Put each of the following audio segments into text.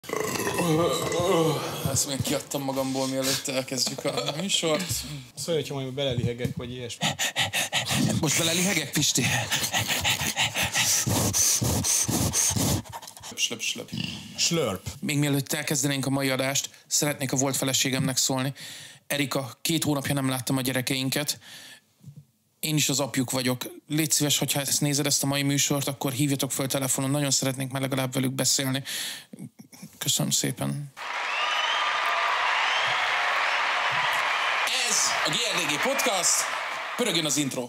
Ezt még kiadtam magamból, mielőtt elkezdjük a műsort. Szóval, hogyha majd belelihegek, vagy ilyesmi. Most belelihegek, Pisti? Slöp. Slurp. Még mielőtt elkezdenénk a mai adást, szeretnék a volt feleségemnek szólni. Erika, 2 hónapja nem láttam a gyerekeinket. Én is az apjuk vagyok. Légy szíves, hogyha ezt nézed, ezt a mai műsort, akkor hívjatok föl telefonon. Nagyon szeretnénk már legalább velük beszélni. Köszönöm szépen. Ez a GRDG Podcast. Pörögjön az intro.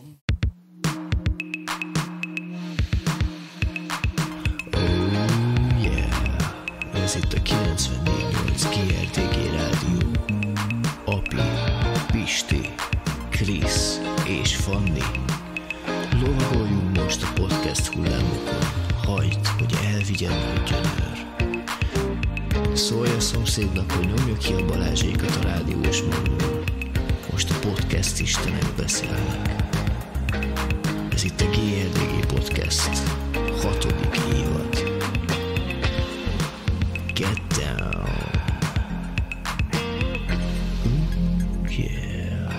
Ez itt a 94.8 GRDG Rádió. Api, Pisti, Krisz és Fanni. Lovagoljunk most a podcast hullámokon. Hagyd, hogy elvigyen a gyönyör. Szólj a szomszédnak, hogy nyomja ki a Balázsékat a rádiós módon. Most a podcast istenek beszélnek. Ez itt a GRDG Podcast 6. évad. Get down. Yeah.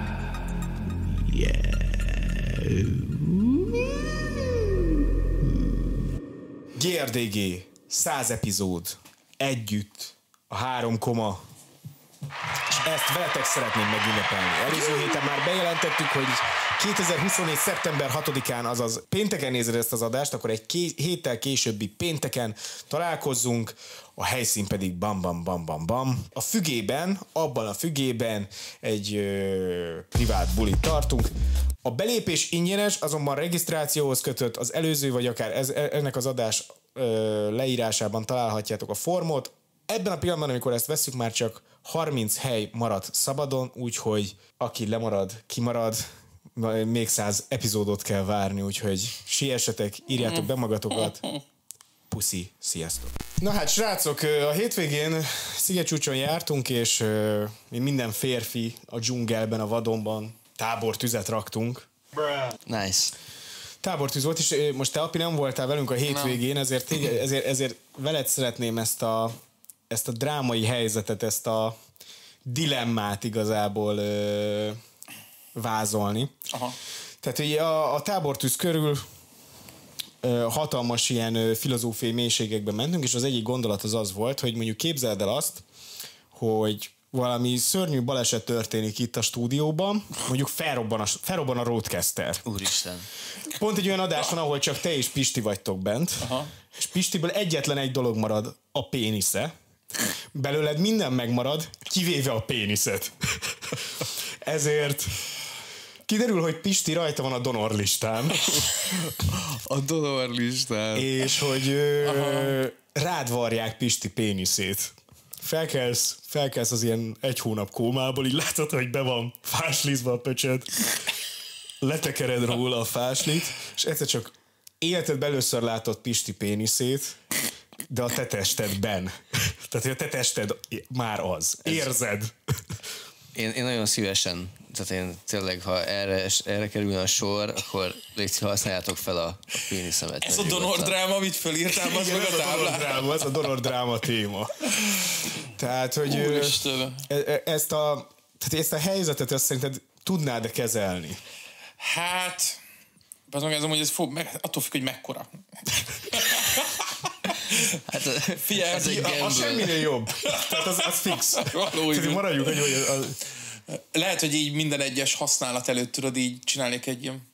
GRDG 100 epizód. Együtt. A 3 koma. És ezt veletek szeretném megünnepelni. Előző héten már bejelentettük, hogy 2024. szeptember 6-án, azaz pénteken nézed ezt az adást, akkor egy héttel későbbi pénteken találkozzunk, a helyszín pedig bam. A fügében, abban a fügében egy privát bulit tartunk. A belépés ingyenes, azonban regisztrációhoz kötött, az előző vagy akár ennek az adás leírásában találhatjátok a formot. Ebben a pillanatban, amikor ezt vesszük, már csak 30 hely marad szabadon, úgyhogy aki lemarad, kimarad, még 100 epizódot kell várni, úgyhogy siessetek, írjátok be magatokat. Puszi, sziasztok! Na hát srácok, a hétvégén Szigetcsúcson jártunk, és mi minden férfi a dzsungelben, a vadonban tábortüzet raktunk. Nice. Tábortűz volt, és most te, Api, nem voltál velünk a hétvégén, ezért veled szeretném ezt a drámai helyzetet, ezt a dilemmát igazából vázolni. Aha. Tehát ugye a tábortűz körül hatalmas ilyen filozófiai mélységekbe mentünk, és az egyik gondolat az volt, hogy mondjuk képzeld el azt, hogy valami szörnyű baleset történik itt a stúdióban, mondjuk felrobban a Roadcaster. Úristen. Pont egy olyan adás van, ahol csak te és Pisti vagytok bent, aha, és Pistiből egyetlen egy dolog marad, a pénisze. Belőled minden megmarad, kivéve a péniszet. Ezért kiderül, hogy Pisti rajta van a donorlistán. A donorlistán. És hogy rád varják Pisti péniszét. Felkelsz az ilyen 1 hónap kómából, így látod, hogy be van fáslizva a pöcsöd. Letekered róla a fáslit, és egyszer csak életedben először látod Pisti péniszét, de a te testedben. Tehát, hogy a te tested már az. Érzed. Én nagyon szívesen, tehát én tényleg, ha erre kerülne a sor, akkor légy, használjátok fel a péniszemet. Ez a donordráma, amit fölírtál, az meg a táblán. Ez a donordráma téma. Tehát, hogy ezt a helyzetet ezt szerinted tudnád-e kezelni? Hát, azon hogy ez attól függ, hogy mekkora. Hát figyelj, az semminél jobb. Tehát az fix. Tehát maradjuk, hogy lehet, hogy így minden egyes használat előtt tudod így csinálnék egy ilyen.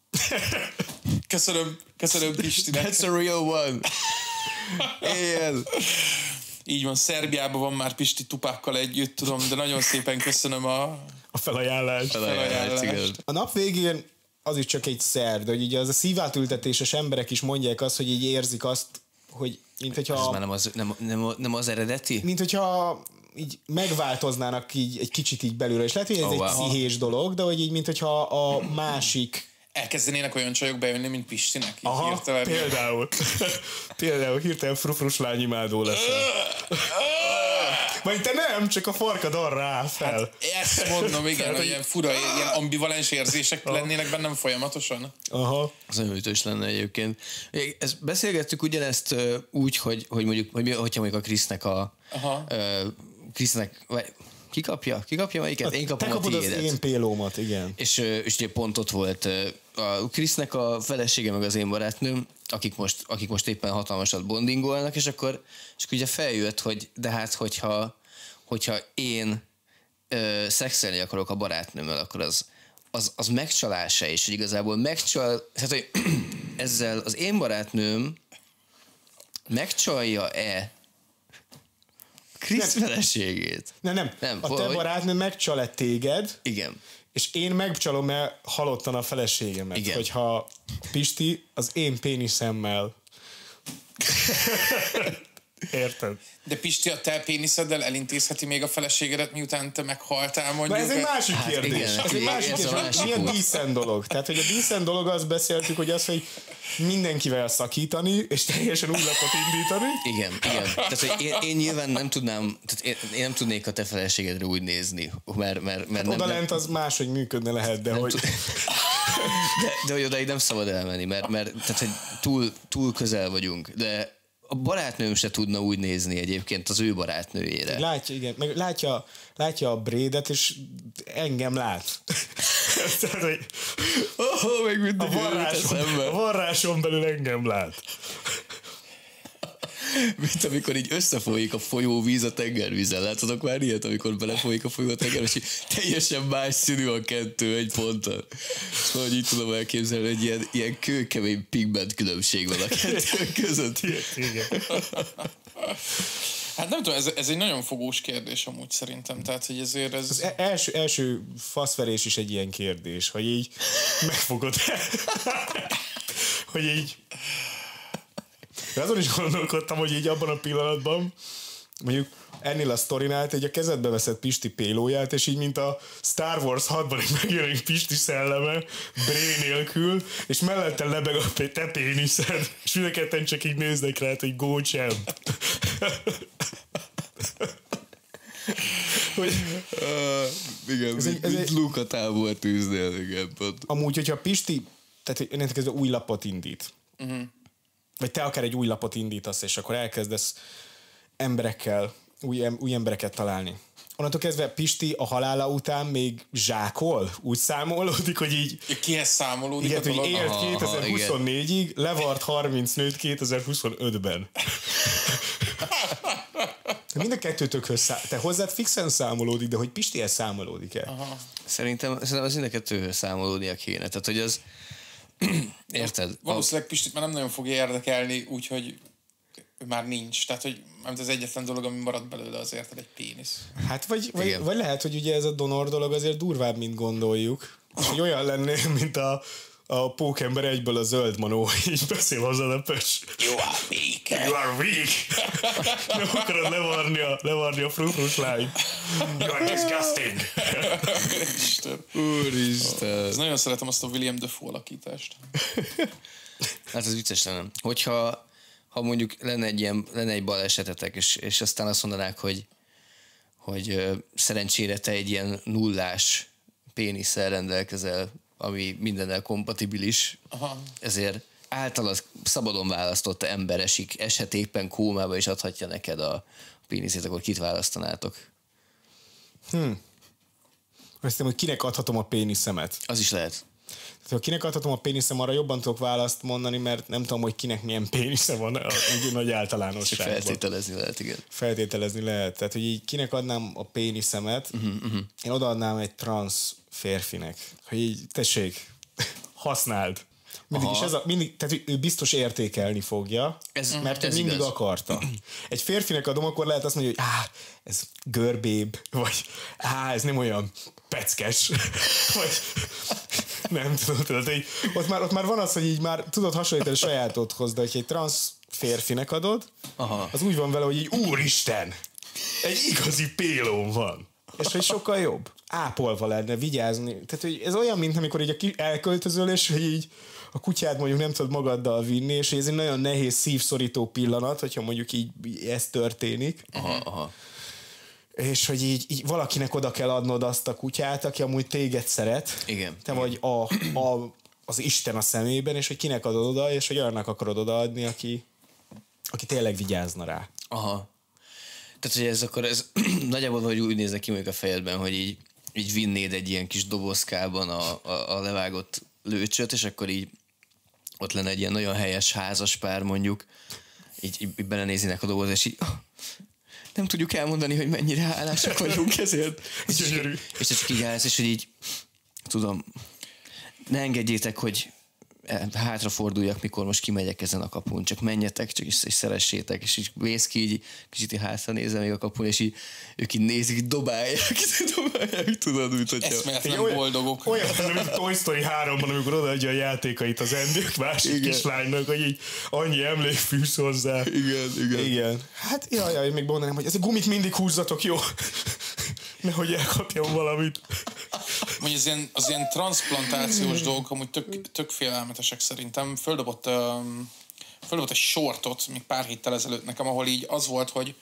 Köszönöm Pistinek. That's a real one. Igen. Így van, Szerbiában van már Pisti tupákkal együtt, tudom, de nagyon szépen köszönöm a felajánlást. A nap végén az is csak egy szer, de hogy így az a szívátültetéses emberek is mondják azt, hogy így érzik azt, hogy mint hogyha... Ez már nem az eredeti? Mint hogyha így megváltoznának így egy kicsit így belülről, és lehet, hogy ez egy pszichés dolog, de hogy így, mint hogyha a másik... Elkezdenének olyan csajok bejönni, mint Pistinek. Aha, például hirtelen frufrus lányimádó leszel. Majd te nem, csak a farkad arra áll fel. Hát ezt mondom, igen, hogy ilyen fura, ilyen ambivalens érzések lennének bennem folyamatosan. Aha. Az olyan ütős lenne egyébként. Ezt beszélgettük ugyanezt úgy, hogy mondjuk, hogyha mondjuk a Krisznek Krisznek, vagy ki kapja melyiket? Én kapom te kapod a tiédet. az én pélómat, igen. És ugye pont ott volt a Krisznek a felesége, meg az én barátnőm, akik most éppen hatalmasat bondingolnak, és akkor ugye feljött, hogy de hát hogyha én szexelni akarok a barátnőmmel, akkor az megcsalása, és hogy igazából tehát hogy ezzel az én barátnőm megcsalja-e Krisz feleségét? Nem. A te barátnőd megcsal téged, igen. és én megcsalom el halottan a feleségemet. Igen. Hogyha Pisti az én péniszemmel. Érted? De Pisti, a te péniszeddel elintézheti még a feleségedet, miután te meghaltál, mondjuk. Ez egy másik kérdés. igen, Ez egy másik kérdés. Mi a decent dolog? Tehát, hogy a decent dolog, azt beszéltük, hogy az, hogy mindenkivel szakítani, és teljesen új lapot indítani. Igen. Tehát, hogy én nyilván nem tudnám, tehát én nem tudnék a te feleségedre úgy nézni, mert Hát oda lent az máshogy működne lehet, de hogy... De hogy odaig nem szabad elmenni, mert tehát, hogy túl közel vagyunk, de a barátnőm se tudna úgy nézni egyébként az ő barátnőjére. Látja, igen. Meg látja a Brédet, és engem lát. Tehát, hogy Meg mindig a varráson belül engem lát. Mint amikor így összefolyik a folyóvíz a tengervízzel. Látodok már ilyet, amikor belefolyik a folyó a tengervíz, és így teljesen más színű a kettő egy ponton. Szóval így tudom elképzelni, hogy ilyen kőkemény pigment különbség van a kettő között. Igen. Hát nem tudom, ez egy nagyon fogós kérdés amúgy szerintem, tehát hogy ezért ez... Az első faszverés is egy ilyen kérdés, hogy így megfogod. Hogy így... De azon is gondolkodtam, hogy így abban a pillanatban, mondjuk ennél a sztorinál egy a kezedbe veszed Pisti pélóját, és így mint a Star Wars 6-ban így megjelenik Pisti szelleme, Bré nélkül, és mellette lebeg a te péniszed, és mindenketten csak így néznek rá, hogy go champ. Igen, mint Luke a tábor tűznél, igen. Amúgy, hogyha Pisti, tehát ennek ez új lapot indít, vagy te akár egy új lapot indítasz, és akkor elkezdesz emberekkel, új embereket találni. Onnantól kezdve Pisti a halála után még zsákol? Úgy számolódik, hogy így... Kihez számolódik? Igen, hogy élt 2024-ig, levart 30 nőt 2025-ben. Mind a kettőtökhöz te hozzád fixen számolódik, de hogy Pistihez számolódik-e? Aha. Szerintem az mind a kettőhöz számolódnia kéne. Tehát, hogy az... Érted? Valószínűleg Pistit már nem nagyon fogja érdekelni, úgyhogy ő már nincs. Tehát, hogy az egyetlen dolog, ami marad belőle, az érted egy pénisz. Hát vagy lehet, hogy ugye ez a donor dolog azért durvább, mint gondoljuk. És hogy olyan lenné, mint a pókember egyből a zöld manó, így beszél hozzá a pöcs. You are weak. You are weak. Nem akarod levarni a frufrus lány. You are disgusting. Isten. Úristen. Ez nagyon szeretem azt a William Dafoe alakítást. Hát ez vicces lenne. Hogyha mondjuk lenne egy balesetetek, és aztán azt mondanák, hogy szerencsére te egy ilyen nullás pénisszel rendelkezel, ami mindennel kompatibilis, ezért általad szabadon választott ember eshet éppen kómába, és adhatja neked a péniszét, akkor kit választanátok? Azt hiszem, hogy kinek adhatom a péniszemet. Az is lehet. Ha kinek adhatom a péniszem, arra jobban tudok választ mondani, mert nem tudom, hogy kinek milyen pénisze van, úgy nagy általánosságban. Feltételezni lehet, igen. Feltételezni lehet. Tehát, hogy így kinek adnám a péniszemet, én odaadnám egy transz férfinek. Hogy így, tessék, használd. Mindig is tehát ő biztos értékelni fogja, mert ő mindig igaz. Akarta. Egy férfinek adom, akkor lehet azt mondani, hogy ez görbébb, vagy ez nem olyan peckes, vagy nem tudom, ott már van az, hogy így már tudod hasonlítani a sajátodhoz, de hogyha egy transz férfinek adod, az úgy van vele, hogy így úristen, egy igazi pélón van. És hogy sokkal jobb. Ápolva lenne, vigyázni. Tehát, hogy ez olyan, mint amikor így elköltözöl, és hogy így a kutyád mondjuk nem tudod magaddal vinni, és ez egy nagyon nehéz, szívszorító pillanat, hogyha mondjuk így ez történik. Igen. és hogy így valakinek oda kell adnod azt a kutyát, aki amúgy téged szeret. Igen. Te vagy az Isten a szemében, és hogy kinek adod oda, és hogy olyannak akarod odaadni, aki tényleg vigyázna rá. Aha. Tehát, hogy ez nagyjából hogy úgy néznek ki mondjuk a fejedben, hogy így vinnéd egy ilyen kis dobozkában a levágott lőcsöt, és akkor így ott lenne egy ilyen nagyon helyes házaspár mondjuk, így belenézinek a dobozba, és így nem tudjuk elmondani, hogy mennyire hálásak vagyunk ezért. És csak így állsz, és hogy így tudom, ne engedjétek, hogy hátraforduljak, mikor most kimegyek ezen a kapun, csak menjetek, csak és szeressétek, és így mész ki, így kicsit így hátra nézem még a kapun, és így ők így nézik, így dobálják, tudod, mint hogyha... Eszméletlen boldogok. Olyan, mint a Toy Story 3-ban, amikor odaadja a játékait az endők másik kislánynak, hogy így annyi emlék fűz hozzá. Igen. Hát jaj, még mondanám, hogy ez a gumit mindig húzzatok, jó? Nehogy elkapjon valamit. Mondjuk az ilyen transplantációs dolgok amúgy tök félelmetesek szerintem. Földobott egy sortot még pár héttel ezelőtt nekem, ahol így az volt, hogy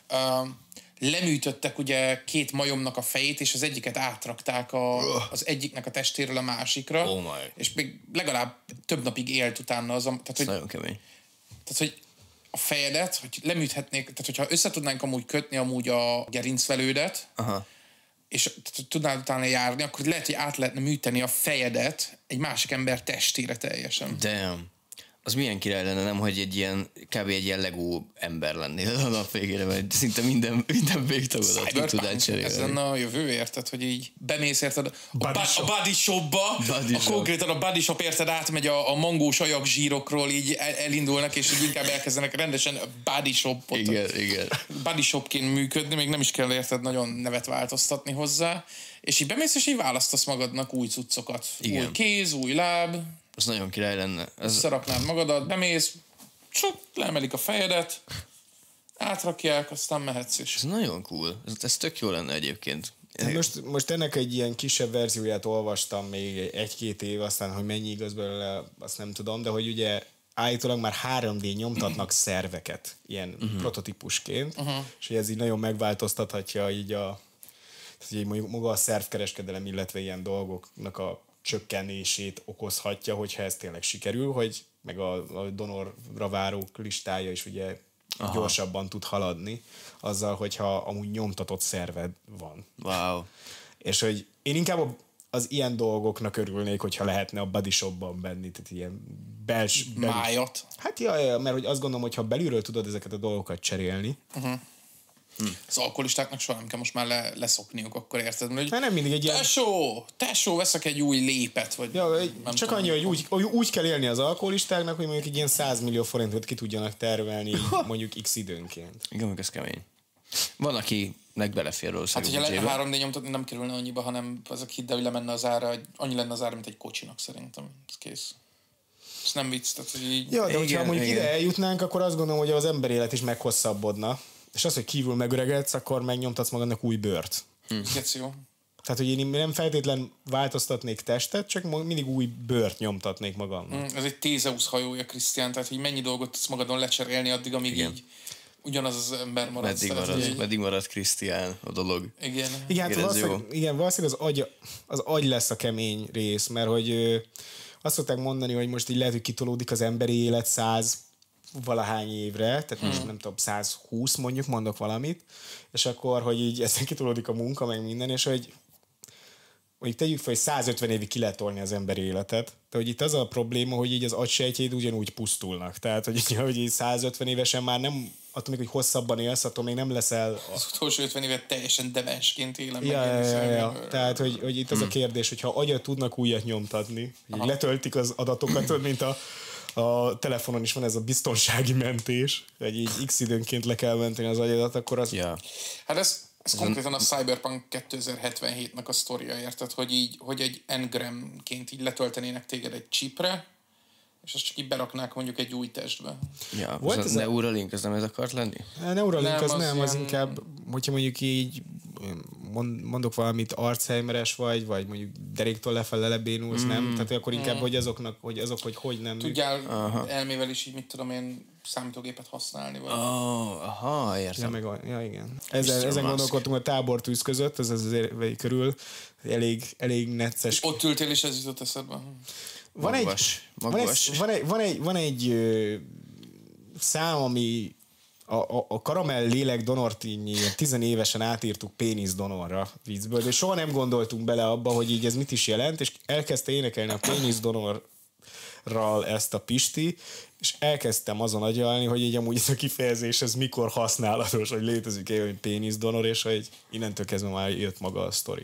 leműtöttek ugye 2 majomnak a fejét, és az egyiket átrakták az egyiknek a testéről a másikra. És még legalább több napig élt utána az tehát, nagyon kemény. Tehát, hogy a fejedet, hogy leműthetnék, tehát hogyha összetudnánk amúgy kötni amúgy a gerincvelődet, és tudnál utána járni, akkor lehet, hogy át lehetne műteni a fejedet egy másik ember testére teljesen. Damn. Az milyen király lenne, nem, hogy kb. Egy ilyen Lego ember lennél a nap végére, mert szinte minden végtagodat ki tudnád cserélni. Ez lenne a jövő, érted, hogy így bemész, érted, a body shopba, konkrétan a body shop, érted, átmegy a mangós ajak zsírokról, így elindulnak, és így inkább elkezdenek rendesen body shopot. Igen. Body shopként működni, még nem is kell, érted, nagyon nevet változtatni hozzá, és így bemész, és így választasz magadnak új cuccokat. Igen. Új kéz, új láb. Az nagyon király lenne. Szaraknád magadat, bemész, leemelik a fejedet, átrakják, aztán mehetsz is. Ez nagyon cool. Ez tök jó lenne egyébként. Most ennek egy ilyen kisebb verzióját olvastam még 1-2 év, aztán, hogy mennyi igaz belőle, azt nem tudom, de hogy ugye állítólag már 3D nyomtatnak szerveket, ilyen prototípusként, és hogy ez így nagyon megváltoztathatja így így mondjuk maga a szervkereskedelem, illetve ilyen dolgoknak a csökkenését okozhatja, hogyha ez tényleg sikerül, hogy meg a donorra várók listája is ugye gyorsabban tud haladni, azzal, hogyha amúgy nyomtatott szerved van. Wow. És hogy én inkább az ilyen dolgoknak örülnék, hogyha lehetne a body shopban benni, tehát ilyen májat. Hát mert hogy azt gondolom, hogy ha belülről tudod ezeket a dolgokat cserélni, Az alkoholistáknak soha nem kell most már leszokniuk, akkor érted? Hogy nem mindig egy ilyen... Tesó, veszek egy új lépet, vagy... Csak annyi, hogy úgy kell élni az alkoholistáknak, hogy mondjuk egy ilyen 100 millió forintot ki tudjanak tervelni mondjuk x időnként. Igen, ez kemény. Van, akinek belefér róla. Hát, hogyha lehetne 3D nyomtatni, nem kerülne annyiba, hanem azok hidd el, hogy lemenne az ára, annyi lenne az ára, mint egy kocsinak szerintem. Ez kész. Ez nem vicc, tehát, hogy így... Ja, de hogyha mondjuk ide eljutnánk, akkor azt gondolom, hogy az ember élet is meghosszabbodna. És az, hogy kívül megöregedsz, akkor megnyomtatsz magadnak új bőrt. Jó. Tehát, hogy én nem feltétlen változtatnék testet, csak mindig új bőrt nyomtatnék magamnak. Ez egy Tézeusz hajója, Krisztián, tehát hogy mennyi dolgot tudsz magadon lecserélni addig, amíg így ugyanaz az ember marad. Meddig marad Krisztián a dolog. Igen, valószínűleg az agy lesz a kemény rész, mert hogy azt szokták mondani, hogy most így lehet, hogy kitolódik az emberi élet 100 valahány évre, tehát most nem tudom, 120 mondok valamit, és akkor, hogy így ezen kitolódik a munka, meg minden, és hogy mondjuk tegyük fel, hogy 150 évig ki lehet tolni az emberi életet, de hogy itt az a probléma, hogy így az agysejtjeid ugyanúgy pusztulnak. Tehát, hogy így 150 évesen már nem, attól még, hogy hosszabban élsz, attól még nem leszel... Az utolsó 50 évet teljesen demensként élem. Tehát, hogy itt az a kérdés, hogyha agyat tudnak újat nyomtatni, hogy letöltik az adatokat, mint a telefonon is van ez a biztonsági mentés, hogy így x időnként le kell menteni az agyadat, akkor az... Hát ez konkrétan a Cyberpunk 2077-nek a sztoria, érted? Hogy egy engramként így letöltenének téged egy chipre, és azt csak így beraknák mondjuk egy új testbe. Ja, volt ez a Neuralink, ez nem ez akart lenni? A Neuralink az inkább, hogyha mondjuk így mondok valamit, Alzheimeres vagy mondjuk deréktől lefele lebénulsz, nem? Tehát akkor inkább, hogy hogy nem. Tudjál elmével is így, mit tudom én, számítógépet használni. Vagy. Aha, értem. Ja, igen. Ezen gondolkodtunk a tábortűz között, ez az körül elég necces. Ott ültél, és ez jutott eszedbe. Van egy szám, ami a karamell lélek donort így 10 évesen átírtuk pénisz donorra viccből, de soha nem gondoltunk bele abba, hogy így ez mit is jelent, és elkezdte énekelni a pénisz donorral ezt a Pisti, és elkezdtem azon agyalni, hogy így amúgy ez a kifejezés ez mikor használatos, hogy létezik egy pénisz donor, és hogy innentől kezdve már jött maga a sztori.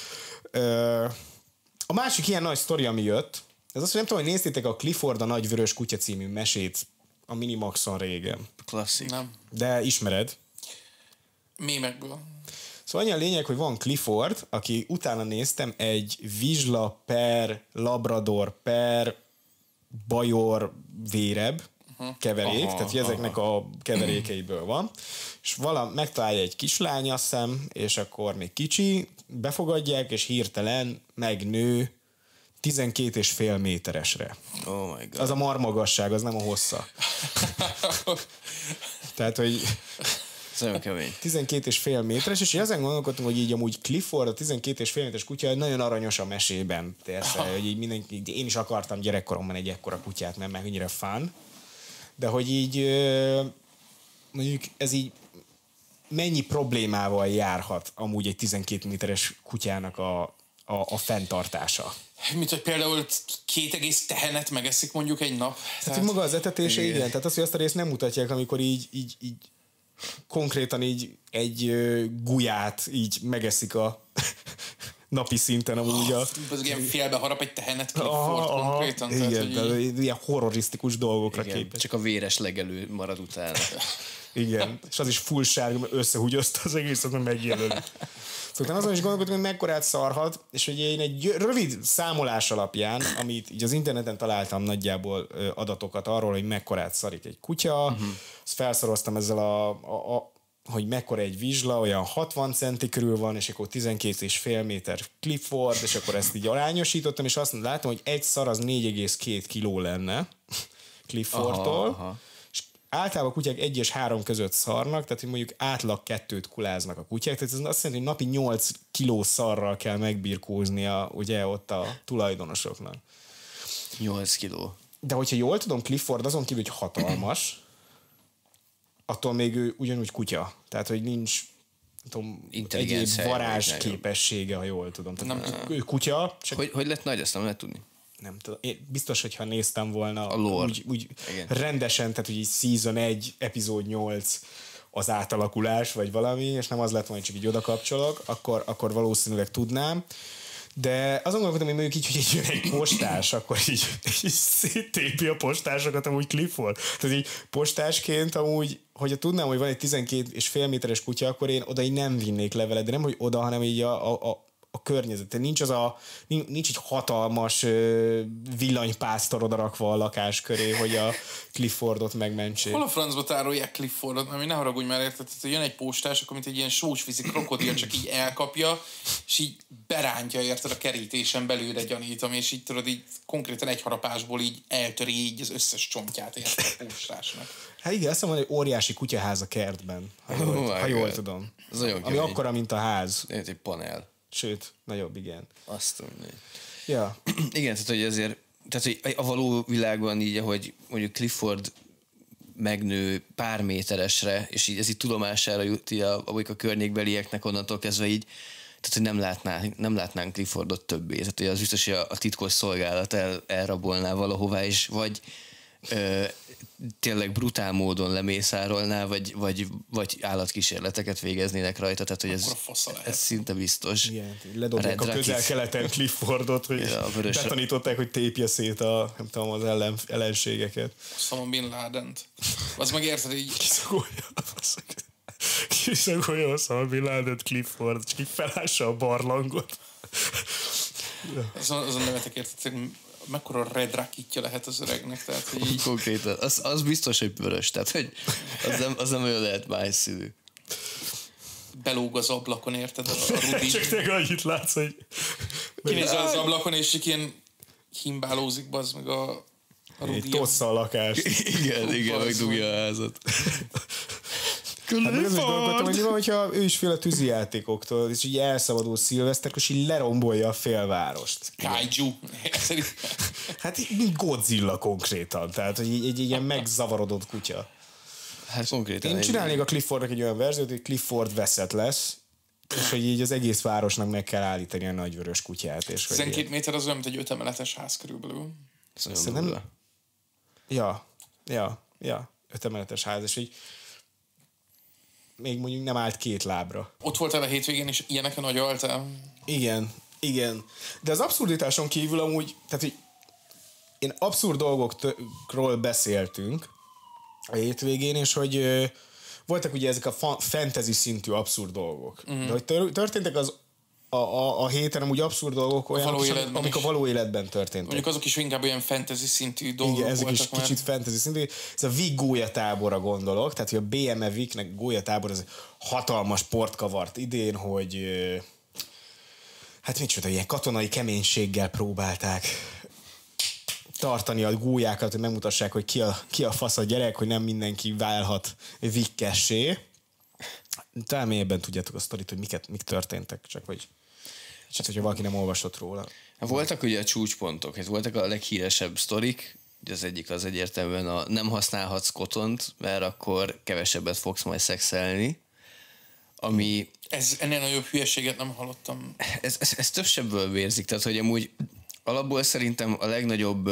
A másik ilyen nagy sztori, ami jött, ez az, hogy nem tudom, hogy néztétek a Clifford a Nagy Vörös Kutya című mesét a Minimaxon régen. Klasszik. Nem. De ismered. Mémekből. Szóval annyi a lényeg, hogy van Clifford, aki utána néztem egy vizsla per labrador per bajor véreb keverék, tehát hogy ezeknek a keverékeiből van, és megtalálja egy kislány, azt hiszem, és akkor még kicsi, befogadják, és hirtelen megnő 12,5 méteresre. Oh my God. Az a marmagasság, az nem a hossza. Tehát, hogy Ez nagyon kemény. 12,5 méteres, és ezen gondolkodtam, hogy így amúgy Clifford, a 12,5 méteres kutya nagyon aranyos a mesében. Persze, hogy így mindenki, én is akartam gyerekkoromban egy ekkora kutyát, mert meg annyira fun. De hogy így mondjuk ez így mennyi problémával járhat amúgy egy 12 méteres kutyának a fenntartása. Mint hogy például 2 egész tehenet megeszik mondjuk egy nap. Tehát maga az etetése, igen. Tehát az, hogy azt a részt nem mutatják, amikor így konkrétan így egy gulyát így megeszik a napi szinten amúgy az ilyen félbe harap egy tehenet Clifford konkrétan. Igen, tehát, hogy ilyen horrorisztikus dolgokra képes. Csak a véres legelő marad utána. Igen, és az is full sárga, mert összehúgyozta az egészet, mert megjelöli. Szóval azon is gondolkodtam, hogy mekkorát szarhat, és hogy én egy rövid számolás alapján, amit így az interneten találtam nagyjából adatokat arról, hogy mekkorát szarik egy kutya, azt felszoroztam ezzel hogy mekkora egy vizsla, olyan 60 centi körül van, és akkor 12,5 méter Clifford, és akkor ezt így arányosítottam, és azt látom, hogy egy szar az 4,2 kiló lenne Cliffordtól, és általában a kutyák 1 és 3 között szarnak, tehát hogy mondjuk átlag 2-t kuláznak a kutyák, tehát ez azt jelenti, hogy napi 8 kiló szarral kell megbirkóznia ugye ott a tulajdonosoknak. 8 kiló. De hogyha jól tudom, Clifford azon kívül, hogy hatalmas, attól még ő ugyanúgy kutya. Tehát, hogy nincs egyéb varázs képessége, ha jól tudom. Tehát ő kutya. Csak hogy lett nagy, azt nem lehet tudni. Nem tudom. Én biztos, hogyha néztem volna úgy rendesen, tehát hogy így season 1, epizód 8 az átalakulás, vagy valami, és nem az lett volna, hogy csak így oda kapcsolok, akkor valószínűleg tudnám. De azon gondolkodom, hogy mondjuk így, hogy egy postás, akkor így széttépi a postásokat amúgy Clifford. Tehát így postásként amúgy, hogyha tudnám, hogy van egy 12,5 méteres kutya, akkor én oda így nem vinnék levelet, de nem, hogy oda, hanem így a környezet. Nincs egy hatalmas villanypásztor odarakva a lakás köré, hogy a Cliffordot megmentsék. Hol a francba tárolják Cliffordot? Mert ne haragudj már, érted, hogy jön egy postás, akkor mint egy ilyen sósvízi krokodil csak így elkapja, és így berántja, érted, a kerítésen belőle gyanítom, és így tudod, így konkrétan egy harapásból így eltöri így az összes csontját, érted, a postásnak. Hát igen, azt mondom, hogy óriási kutyaház a kertben, ha jól tudom. Ami akkora, mint a ház. Egy panel. Sőt, nagyobb, igen. Azt mondja. Ja. Igen, tehát hogy azért, tehát hogy a való világban így, ahogy mondjuk Clifford megnő pár méteresre, és így ez így tudomására jut a környékbelieknek onnantól kezdve így, tehát hogy nem látnánk Cliffordot többé. Tehát hogy az biztos, hogy a titkos szolgálat elrabolná valahová, és vagy tényleg brutál módon lemészárolná, vagy állatkísérleteket végeznének rajta, tehát hogy ez szinte biztos. Igen, ledobják a Közel-Keleten Cliffordot, hogy betanították, hogy tépje szét az ellenségeket. Osama Bin Ladent. Az meg érted, így... Kiszagolja Osama Bin Ladent Clifford, csak így felássa a barlangot. Azon nevetek érted, hogy mekkora red rakitja lehet az öregnek, tehát hogy így... belóg az ablakon, érted? A Rudi. Csak tényleg annyit látsz, hogy... Kinézel az ablakon, és csak ilyen himbálózik, bazd meg a Rudi. Egy tossza a lakás. Igen, megdugja a házat. Hát meg azt is gondoltam, hogy mi van, hogyha ő is fél a tűzijátékoktól, és így elszabadul szilveszterkor, és így lerombolja a félvárost. Kaiju. Hát így, mint Godzilla konkrétan, tehát hogy egy ilyen megzavarodott kutya. Hát konkrétan. Én csinálnék a Cliffordnak egy olyan verziót, hogy Clifford veszett lesz, és hogy így az egész városnak meg kell állítani a nagyvörös kutyát. És 12 méter az olyan, mint egy 5 emeletes ház körülbelül. Szerintem... Ja, 5 emeletes ház, és így még mondjuk nem állt 2 lábra. Ott voltál a hétvégén, és ilyeneken agyaltál? Igen. De az abszurditáson kívül amúgy, tehát hogy én abszurd dolgokról beszéltünk a hétvégén, és hogy voltak ugye ezek a fantasy szintű abszurd dolgok. De hogy történtek a héten amúgy abszurd dolgok olyanok, amik a való életben történtek. Mondjuk azok is inkább olyan fantasy szintű dolgok voltak. Igen, ezek is kicsit fantasy szintű. Ez a Vig gólyatáborra gondolok, tehát hogy a BME Vignek gólyatábor az hatalmas port kavart idén, hogy hát micsoda, ilyen katonai keménységgel próbálták tartani a gólyákat, hogy megmutassák, hogy ki a fasz a gyerek, hogy nem mindenki válhat vikkessé. Talán mélyebben tudjátok a sztorit, hogy mik történtek, csak hogyha valaki nem olvasott róla. Voltak ugye a csúcspontok, ez voltak a leghíresebb sztorik, ugye az egyik az egyértelműen a nem használhatsz kotont, mert akkor kevesebbet fogsz majd szexelni, ami... Ennél nagyobb hülyeséget nem hallottam. Ez több sebből vérzik, tehát hogy amúgy alapból szerintem a legnagyobb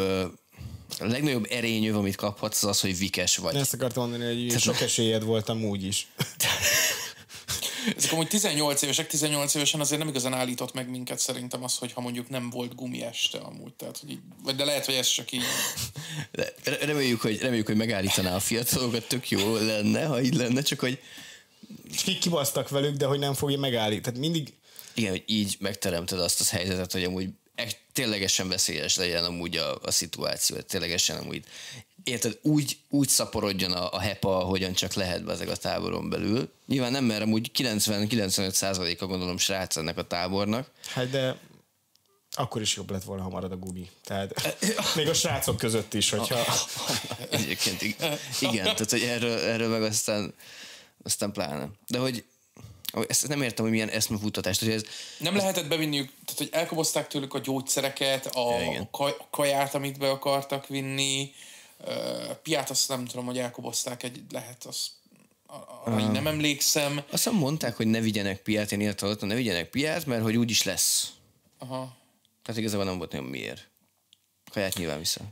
erényöv, amit kaphatsz, az, hogy vikes vagy. Ezt akartam mondani, hogy sok esélyed voltam úgy is. Ezek amúgy 18 évesen azért nem igazán állított meg minket szerintem az, hogy ha mondjuk nem volt gumi este amúgy. Tehát, hogy így, de lehet, hogy ez csak így... Reméljük, hogy megállítaná a fiatalokat, tök jó lenne, ha így lenne, csak hogy... Kibasztak velük, de hogy nem fogja megállítani. Tehát mindig... Igen, hogy így megteremted azt az helyzetet, hogy amúgy ténylegesen veszélyes legyen amúgy a szituáció, ténylegesen amúgy érted, úgy szaporodjon a hepa, ahogyan csak lehet be ezek a táboron belül. Nyilván nem, mert amúgy 90-95%-a gondolom srác ennek a tábornak. Hát de akkor is jobb lett volna, ha marad a gumi. Tehát még a srácok között is, hogyha... Egyébként igen, tehát hogy erről meg aztán pláne. De hogy ezt nem értem, hogy milyen eszmefuttatást. Hogy ez, nem lehetett bevinniük, tehát hogy elkobozták tőlük a gyógyszereket, a kaját, amit be akartak vinni, piát azt nem tudom, hogy elkobozták, lehet azt arra így nem emlékszem. Aztán mondták, hogy ne vigyenek piát, én ilyet hallottam, ne vigyenek piát, mert hogy úgyis lesz. Aha. Tehát igazából nem volt nagyon miért. Kaját nyilván vissza.